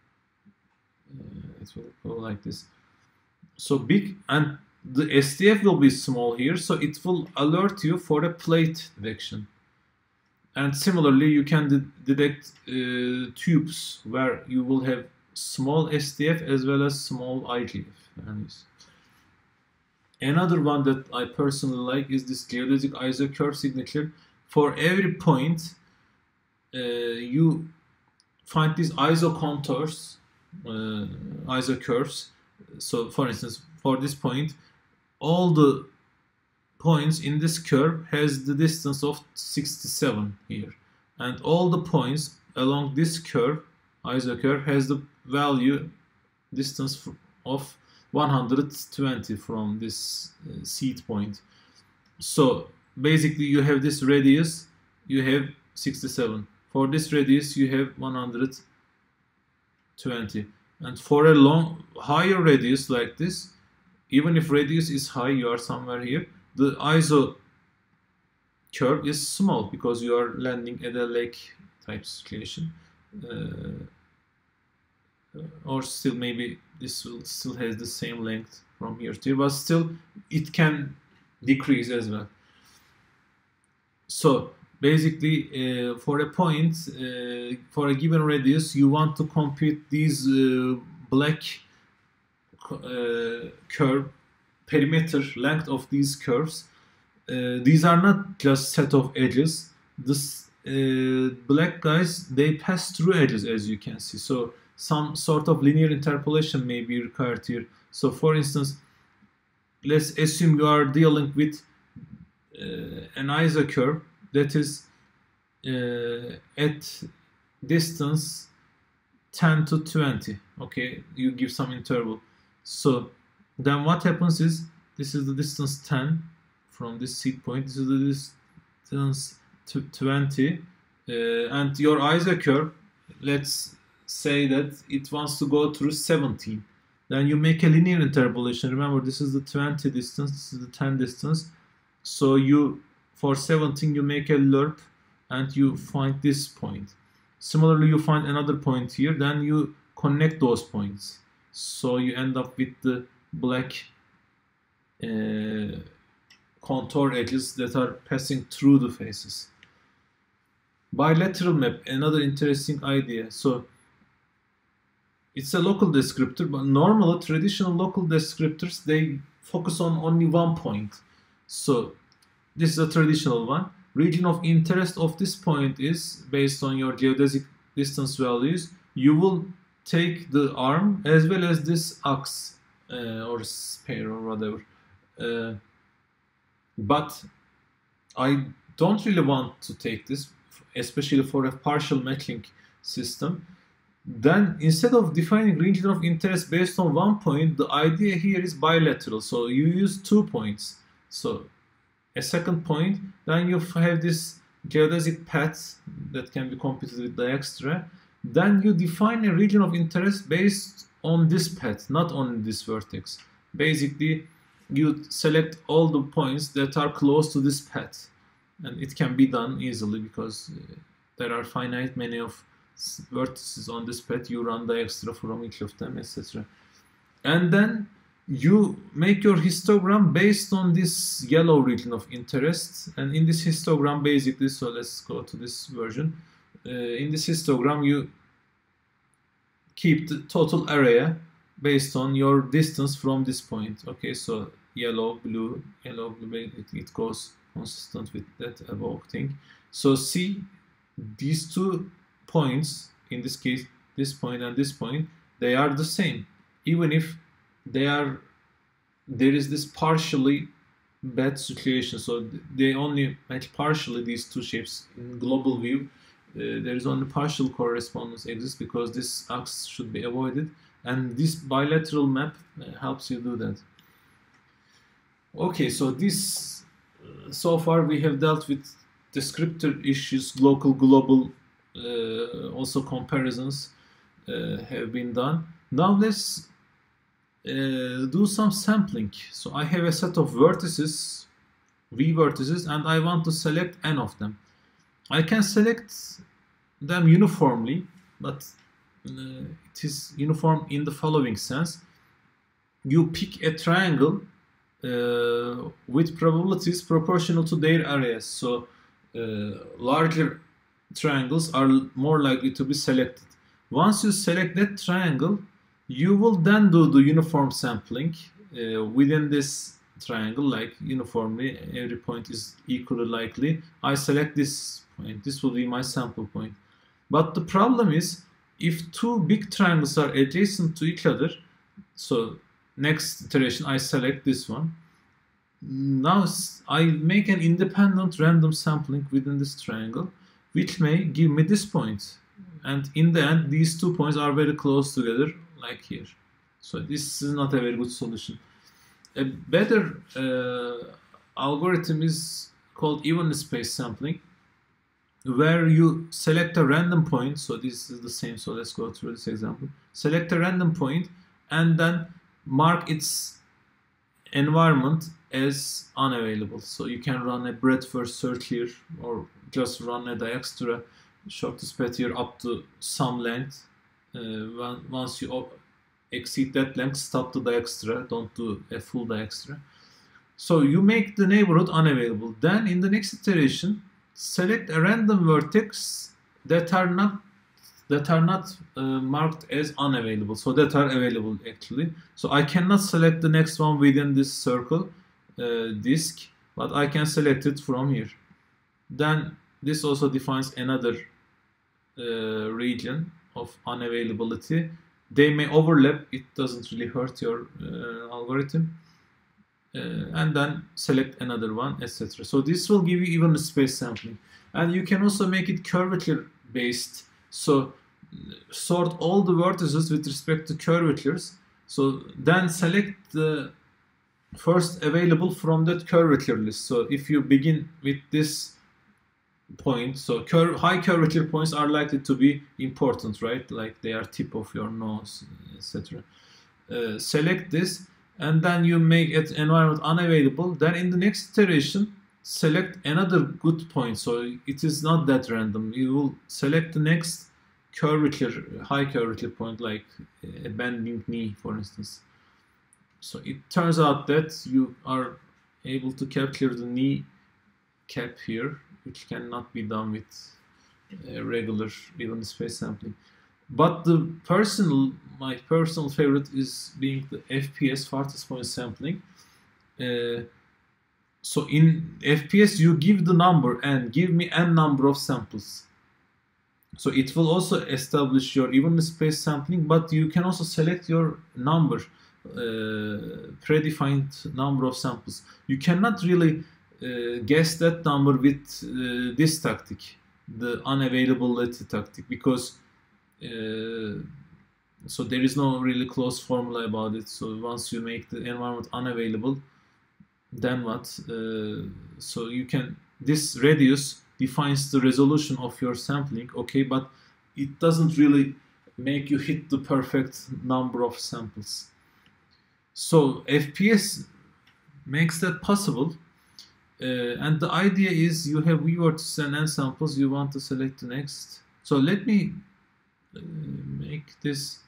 it will go like this. So big, and the SDF will be small here, so it will alert you for a plate detection. And similarly, you can detect tubes where you will have small SDF as well as small IGF values. Another one that I personally like is this geodesic ISO curve signature. For every point, you find these ISO contours, ISO curves. So, for instance, for this point, all the points in this curve has the distance of 67 here, and all the points along this curve, ISO curve, has the value distance of 120 from this seed point. So basically you have this radius, you have 67. For this radius you have 120. And for a higher radius like this, even if radius is high, you are somewhere here, the ISO curve is small because you are landing at a lake type situation. Or still maybe this will still has the same length from here to here, but still it can decrease as well. So basically for a point, for a given radius, you want to compute these black curve perimeter length of these curves. These are not just set of edges. This black guys, they pass through edges, as you can see. So some sort of linear interpolation may be required here. So for instance, let's assume you are dealing with an ISO curve that is at distance 10 to 20. Okay, you give some interval. So then what happens is, this is the distance 10 from this seed point, this is the distance 20, and your ISO curve, let's say that it wants to go through 17. Then you make a linear interpolation. Remember, this is the 20 distance, this is the 10 distance. So you, for 17, you make a lerp and you find this point. Similarly, you find another point here, then you connect those points. So you end up with the black contour edges that are passing through the faces. Bilateral map, another interesting idea. So it's a local descriptor, but normally traditional local descriptors, they focus on only one point. So this is a traditional one. Region of interest of this point is based on your geodesic distance values. You will take the arm as well as this axe or spear or whatever. But I don't really want to take this, especially for a partial matching system. Then instead of defining region of interest based on one point, the idea here is bilateral. So you use 2 points. So a second point, then you have this geodesic path that can be computed with Dijkstra. Then you define a region of interest based on this path, not on this vertex. Basically, you select all the points that are close to this path. And it can be done easily because there are finite many of vertices on this path. You run Dijkstra from each of them, etc. And then you make your histogram based on this yellow region of interest. And in this histogram, basically, so let's go to this version. In this histogram, you keep the total area based on your distance from this point. Okay, so yellow, blue, it goes consistent with that above thing. So see, these 2 points, in this case, this point and this point, they are the same, even if there is this partially bad situation. So they only match partially, these 2 shapes. In global view, there is only partial correspondence exists because this axe should be avoided, and this bilateral map helps you do that. Okay, so this so far we have dealt with descriptor issues, local, global, also comparisons have been done. Now let's do some sampling. So I have a set of vertices, V vertices, and I want to select n of them. I can select them uniformly, but it is uniform in the following sense. You pick a triangle with probabilities proportional to their areas. So larger triangles are more likely to be selected. Once you select that triangle, you will then do the uniform sampling within this triangle, like uniformly every point is equally likely. I select this point, this will be my sample point. But the problem is, if two big triangles are adjacent to each other, so next iteration I select this one. Now I make an independent random sampling within this triangle, which may give me this point. And in the end, these 2 points are very close together, like here. So this is not a very good solution. A better algorithm is called evenly spaced sampling, where you select a random point. So this is the same, so let's go through this example. Select a random point and then mark its environment as unavailable. So you can run a breadth first search here, or just run a Dijkstra shortest path here up to some length. Once you exceed that length, stop the Dijkstra, don't do a full Dijkstra. So you make the neighborhood unavailable. Then in the next iteration, select a random vertex that are not marked as unavailable, so that are available actually. So I cannot select the next one within this circle disk, but I can select it from here. Then this also defines another region of unavailability. They may overlap, it doesn't really hurt your algorithm. And then select another one, etc. So this will give you even space sampling. And you can also make it curvature based. So sort all the vertices with respect to curvatures. So then select the first available from that curvature list. So if you begin with this point, so high curvature points are likely to be important, right? Like they are tip of your nose, etc. Select this, and then you make it environment unavailable. Then in the next iteration, select another good point. So it is not that random. You will select the next curvature, high curvature point, like a bending knee, for instance. So it turns out that you are able to capture the knee cap here, which cannot be done with regular even space sampling. But my personal favorite is being the FPS, farthest point sampling. So in FPS, you give the number and give me n number of samples. So it will also establish your evenly spaced sampling, but you can also select your number, predefined number of samples. You cannot really guess that number with this tactic, the unavailability tactic, because so there is no really close formula about it. So once you make the environment unavailable, then what? So you can, this radius defines the resolution of your sampling, okay, but it doesn't really make you hit the perfect number of samples. So FPS makes that possible, and the idea is you have V vertices and n samples. You want to select the next. So let me make this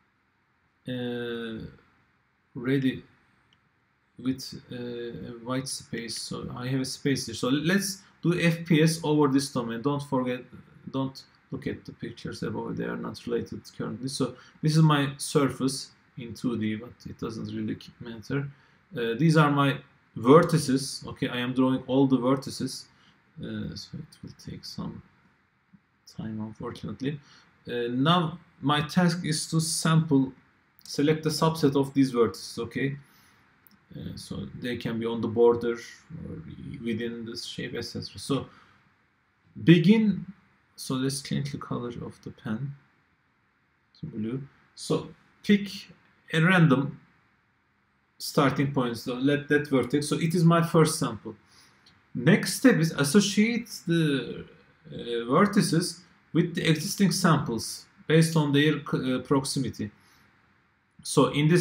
ready with a white space. So I have a space here. So let's do FPS over this domain. Don't forget, don't look at the pictures above. They are not related currently. So this is my surface in 2D, but it doesn't really matter. These are my vertices. Okay, I am drawing all the vertices. So it will take some time, unfortunately. Now my task is to select a subset of these vertices, okay? So they can be on the border or within this shape, etc. So begin, so let's change the color of the pen to blue. So pick a random starting point, so let that vertex, so it is my first sample. Next step is associate the vertices with the existing samples based on their proximity. So in this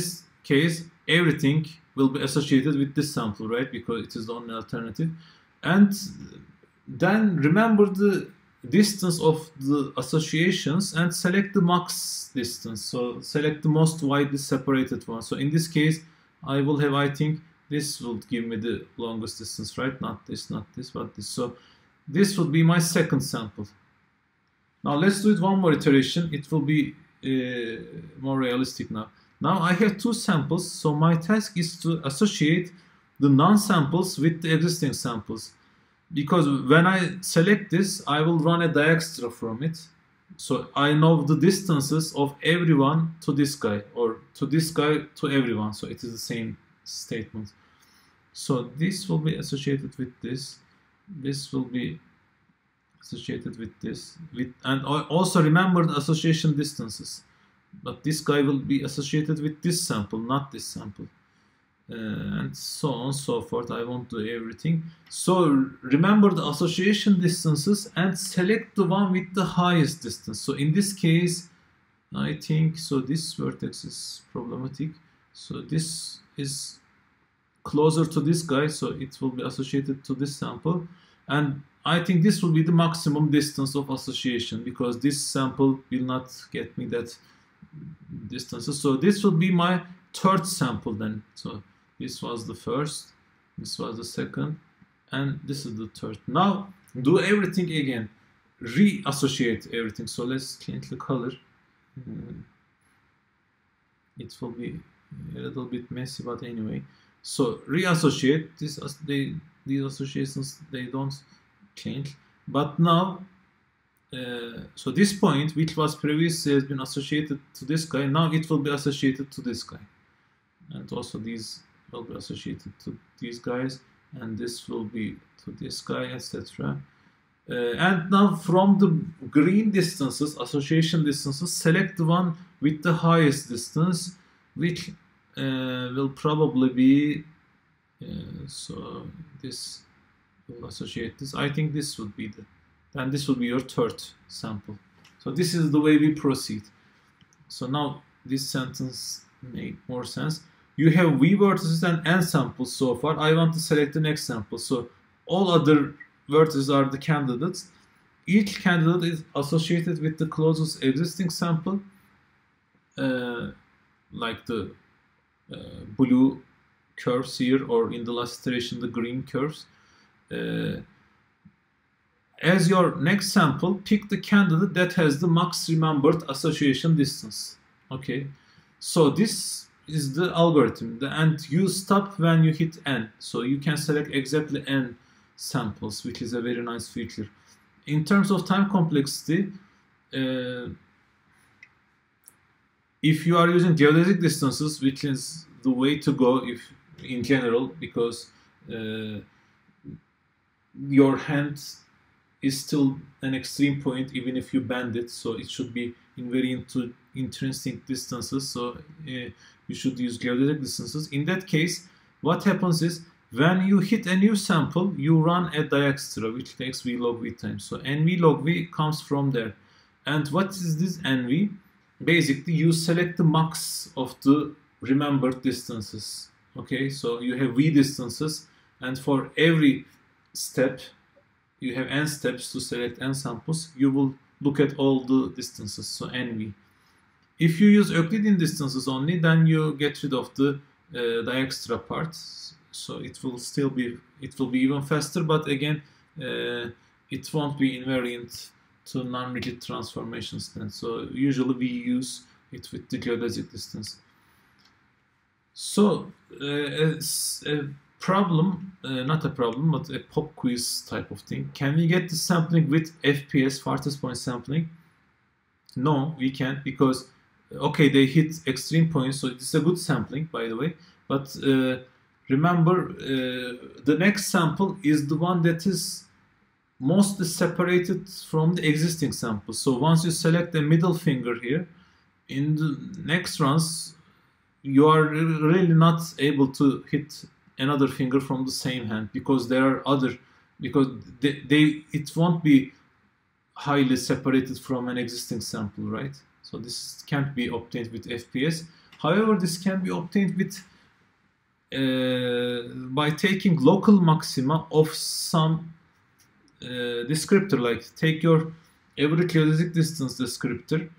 case, everything will be associated with this sample, right? Because it is the only alternative. And then remember the distance of the associations and select the max distance. So select the most widely separated one. So in this case, I will have, I think, this will give me the longest distance, right? Not this, but this. So this would be my second sample. Now let's do it one more iteration. It will be more realistic now. Now I have two samples, so my task is to associate the non-samples with the existing samples. Because when I select this, I will run a Dijkstra from it. So I know the distances of everyone to this guy, or to this guy to everyone. So it is the same statement. So this will be associated with this. This will be associated with this. And also remember the association distances. But this guy will be associated with this sample, not this sample. And so on and so forth. I won't do everything. So remember the association distances and select the one with the highest distance. So in this case, I think, so this vertex is problematic. So this is closer to this guy, so it will be associated to this sample. And I think this will be the maximum distance of association, because this sample will not get me that distances. So this will be my third sample then. So this was the first, this was the second, and this is the third. Now do everything again, reassociate everything. So let's change the color. It will be a little bit messy, but anyway. So reassociate this. These associations, they don't change. But now, so this point, which was previously has been associated to this guy, now it will be associated to this guy, and also these will be associated to these guys, and this will be to this guy, etc. And now from the green distances, association distances, select the one with the highest distance, which will probably be, so this will associate this. I think this would be then this will be your third sample. So this is the way we proceed. So now this sentence makes more sense. You have V vertices and N samples so far. I want to select the next sample. So all other vertices are the candidates. Each candidate is associated with the closest existing sample, like the blue curves here, or in the last iteration the green curves. As your next sample, pick the candidate that has the max remembered association distance. Okay, so this is the algorithm, and you stop when you hit N. So you can select exactly N samples, which is a very nice feature. In terms of time complexity, if you are using geodesic distances, which is the way to go if in general, because your hand is still an extreme point even if you bend it, so it should be in very intrinsic distances, so you should use geodesic distances. In that case, what happens is, when you hit a new sample, you run a Dijkstra, which takes V log V time. So NV log V comes from there. And what is this NV? Basically, you select the max of the remembered distances. Okay, so you have V distances, and for every step, you have N steps to select N samples. You will look at all the distances, so NV. If you use Euclidean distances only, then you get rid of the Dijkstra part. So it will be even faster, but again, it won't be invariant to non-rigid transformations then. So usually we use it with the geodesic distance. So it's a problem, not a problem, but a pop quiz type of thing. Can we get the sampling with FPS, farthest point sampling? No, we can't, because, okay, they hit extreme points, so it's a good sampling, by the way, but remember, the next sample is the one that is mostly separated from the existing sample. So once you select the middle finger here, in the next runs, you are really not able to hit another finger from the same hand, because there are other, because it won't be highly separated from an existing sample, right? So this can't be obtained with FPS. However, this can be obtained with by taking local maxima of some descriptor, like take your every geodesic distance descriptor.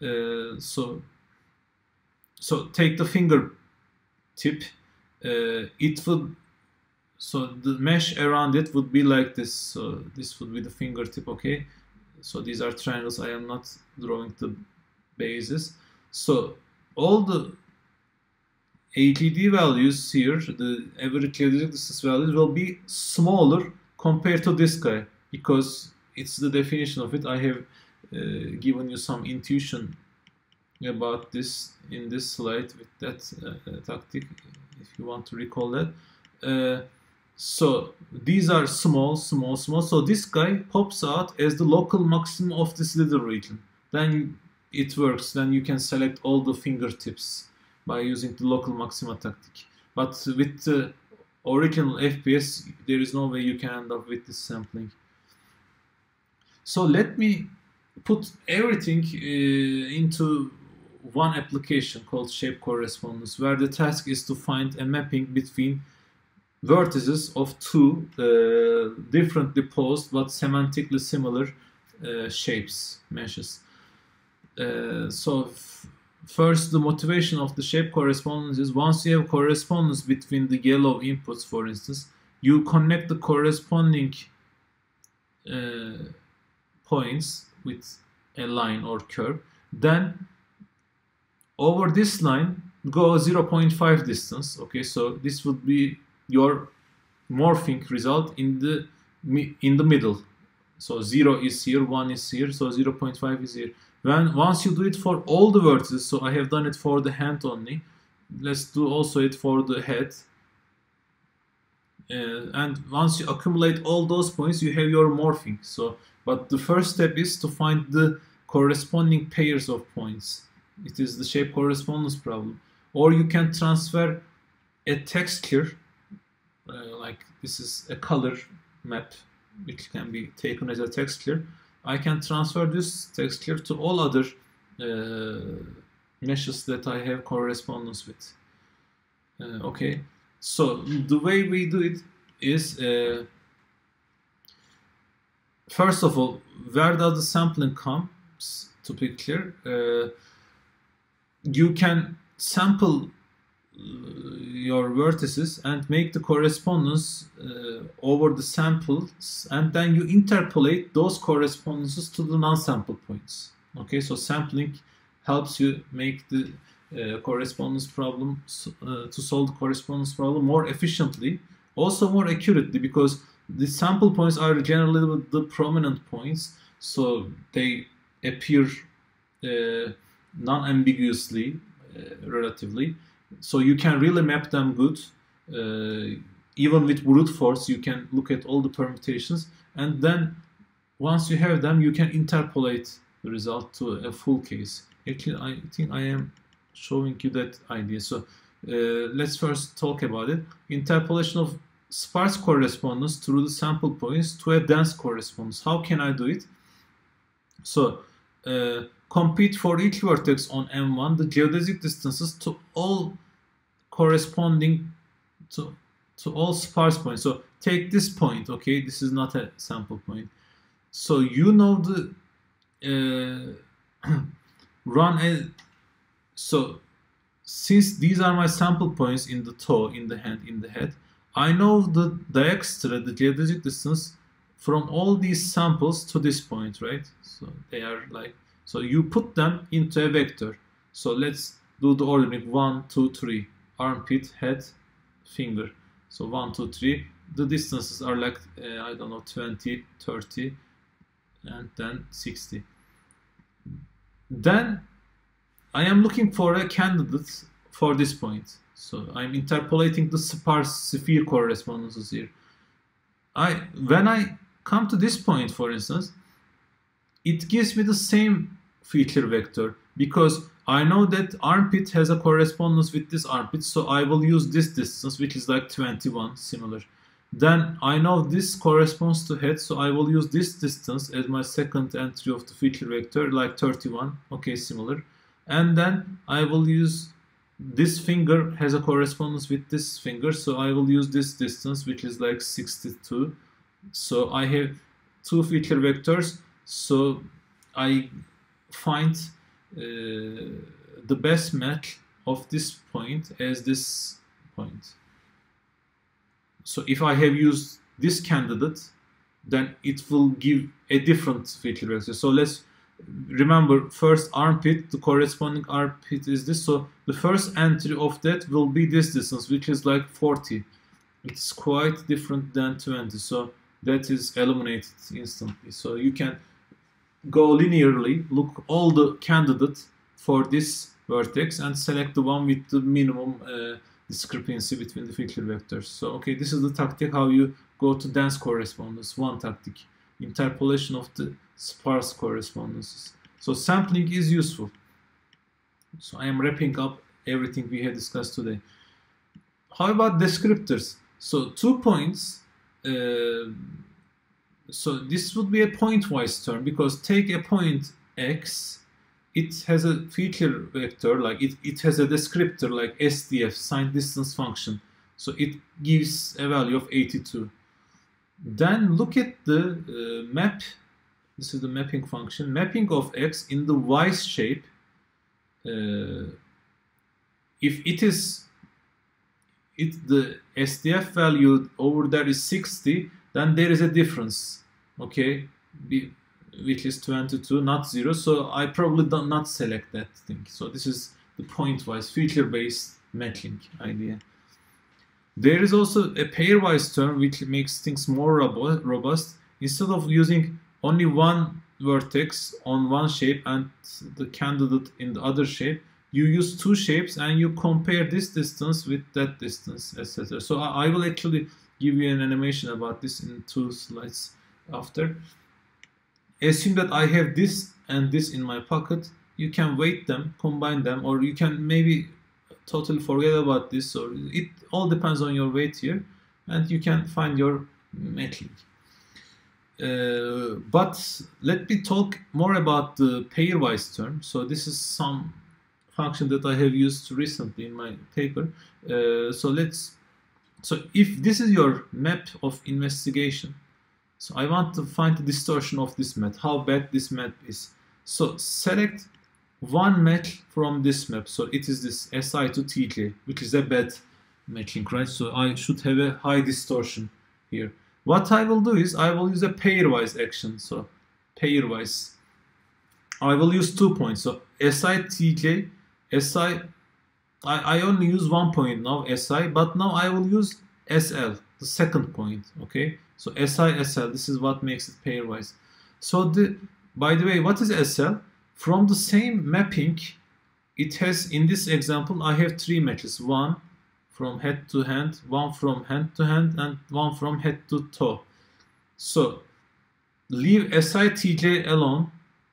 So take the finger tip. It would, so the mesh around it would be like this. So this would be the fingertip. Okay, so these are triangles. I am not drawing the bases. So all the AGD values here, the average geodesic distance values, will be smaller compared to this guy, because it's the definition of it. I have given you some intuition about this in this slide with that tactic, if you want to recall that. So these are small. So this guy pops out as the local maximum of this little region. Then it works. Then you can select all the fingertips by using the local maxima tactic. But with the original FPS, there is no way you can end up with this sampling. So let me put everything into one application called shape correspondence, where the task is to find a mapping between vertices of two differently posed but semantically similar shapes, meshes. So first, the motivation of the shape correspondence is, once you have correspondence between the yellow inputs, for instance, you connect the corresponding points with a line or curve. Then over this line go 0.5 distance. Okay, so this would be your morphing result in the middle. So 0 is here, 1 is here, so 0.5 is here. Once you do it for all the vertices, so I have done it for the hand only, let's do also it for the head. And once you accumulate all those points, you have your morphing. So, but the first step is to find the corresponding pairs of points. It is the shape correspondence problem. Or you can transfer a texture, like this is a color map, which can be taken as a texture. I can transfer this texture to all other meshes that I have correspondence with. Okay, so the way we do it is, first of all, where does the sampling come? To be clear, you can sample your vertices and make the correspondence over the samples, and then you interpolate those correspondences to the non-sample points. Okay, so sampling helps you make the correspondence problem, to solve the correspondence problem more efficiently, also more accurately, because the sample points are generally the prominent points, so they appear non-ambiguously, relatively. So you can really map them good. Even with brute force, you can look at all the permutations, and then once you have them, you can interpolate the result to a full case. Actually, I think I am showing you that idea. So let's first talk about it. Interpolation of sparse correspondence through the sample points to a dense correspondence. How can I do it? So compute for each vertex on M1 the geodesic distances to all corresponding to all sparse points. So take this point, okay, this is not a sample point. So you know the so since these are my sample points in the toe, in the hand, in the head, I know the dijkstra, the geodesic distance from all these samples to this point, right? So they are like, so you put them into a vector. So let's do the ordering: 1, 2, 3, armpit, head, finger. So 1, 2, 3. The distances are like, I don't know, 20, 30, and then 60. Then I am looking for a candidate for this point. So I'm interpolating the sparse sphere correspondences here. When I come to this point, for instance, it gives me the same feature vector, because I know that armpit has a correspondence with this armpit, so I will use this distance, which is like 21, similar. Then I know this corresponds to head, so I will use this distance as my second entry of the feature vector, like 31, okay, similar. And then I will use this finger has a correspondence with this finger, so I will use this distance, which is like 62. So I have two feature vectors, so I find the best match of this point as this point. So if I have used this candidate, then it will give a different feature vector. So let's remember, first armpit, the corresponding armpit is this, so the first entry of that will be this distance, which is like 40. It's quite different than 20, so that is eliminated instantly. So you can go linearly, look all the candidates for this vertex and select the one with the minimum discrepancy between the feature vectors. So okay, this is the tactic how you go to dense correspondence. One tactic, interpolation of the sparse correspondences. So sampling is useful. So I am wrapping up everything we have discussed today. How about descriptors? So 2 points. So this would be a pointwise term, because take a point x, it has a feature vector, like it has a descriptor like SDF, signed distance function. So it gives a value of 82. Then look at the map. This is the mapping function. Mapping of x in the y shape. If the SDF value over there is 60, then there is a difference, okay, which is 22, not 0. So I probably do not select that thing. So this is the pointwise, feature-based matching idea. There is also a pairwise term which makes things more robust. Instead of using only one vertex on one shape and the candidate in the other shape, you use two shapes and you compare this distance with that distance, etc. So I will actually give you an animation about this in 2 slides after. Assume that I have this and this in my pocket. You can weight them, combine them, or you can maybe totally forget about this. So it all depends on your weight here, and you can find your matching. But let me talk more about the pairwise term. So this is some function that I have used recently in my paper. So if this is your map of investigation, so I want to find the distortion of this map, how bad this map is. So select one match from this map. So it is this SI to TJ, which is a bad matching, right? So I should have a high distortion here. What I will do is I will use a pairwise action. So pairwise, I will use 2 points. So SI TJ, SI, I only use 1 point now, SI, but now I will use SL, the second point, okay? So SI, SL, this is what makes it pairwise. So by the way, what is SL? From the same mapping, it has, in this example, I have 3 matches. One from head to hand, one from hand to hand, and one from head to toe. So leave SI TJ alone,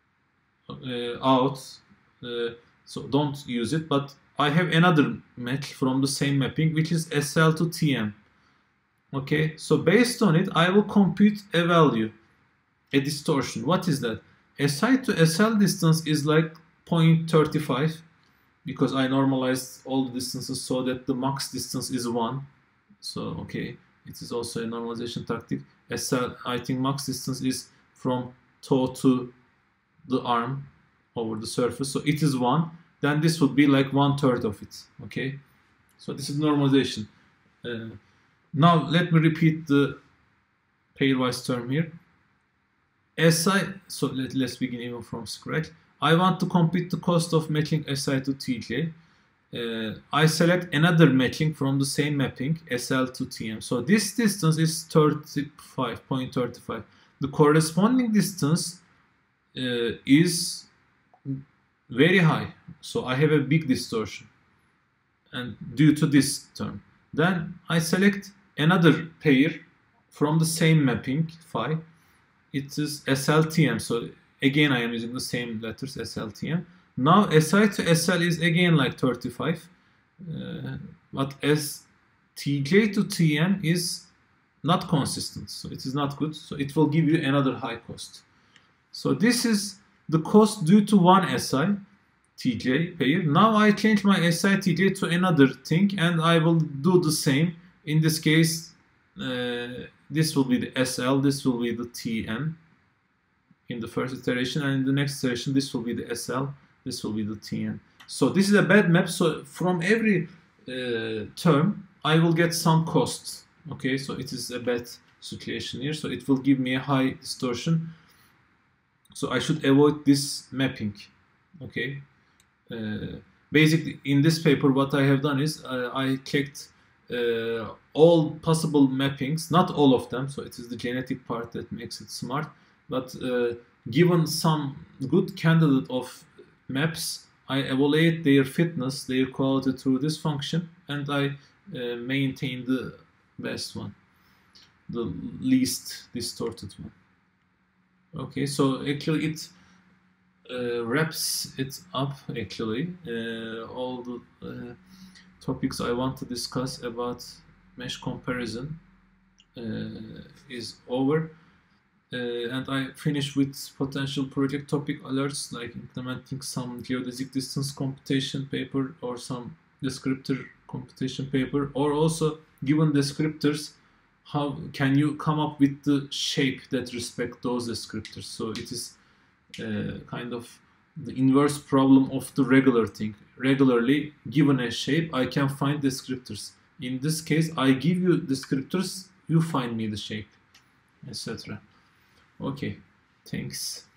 out, so don't use it, but I have another match from the same mapping, which is SL to TM. Okay, so based on it, I will compute a value, a distortion. What is that? SI to SL distance is like 0.35, because I normalized all the distances so that the max distance is 1. So, okay, it is also a normalization tactic. SL, I think max distance is from toe to the arm over the surface. So it is 1. Then this would be like 1/3 of it, okay? So this is normalization. Now let me repeat the pairwise term here. SI, so let's begin even from scratch. I want to compute the cost of matching SI to TJ. I select another matching from the same mapping, SL to TM. So this distance is 35.35. The corresponding distance is very high. So I have a big distortion, and due to this term. Then I select another pair from the same mapping, phi. It is SLTM. So again, I am using the same letters, SLTM. Now SI to SL is again like 35. But TJ to TM is not consistent. So it is not good. So it will give you another high cost. So this is the cost due to one SI. TJ pair. Now I change my SI TJ to another thing, and I will do the same. In this case, this will be the SL, this will be the TN in the first iteration, and in the next iteration, this will be the SL, this will be the TN. So this is a bad map. So from every term, I will get some costs. Okay, so it is a bad situation here. So it will give me a high distortion. So I should avoid this mapping. Okay. Basically, in this paper, what I have done is I checked all possible mappings, not all of them. So it is the genetic part that makes it smart. But given some good candidate of maps, I evaluate their fitness, their quality through this function, and I maintain the best one, the least distorted one. Okay, so actually it wraps it up. Actually, all the topics I want to discuss about mesh comparison is over. And I finish with potential project topic alerts, like implementing some geodesic distance computation paper or some descriptor computation paper, or also given descriptors, how can you come up with the shape that respect those descriptors. So it is kind of the inverse problem of the regular thing. Regularly, given a shape, I can find descriptors. In this case, I give you descriptors, you find me the shape, etc. Okay, thanks.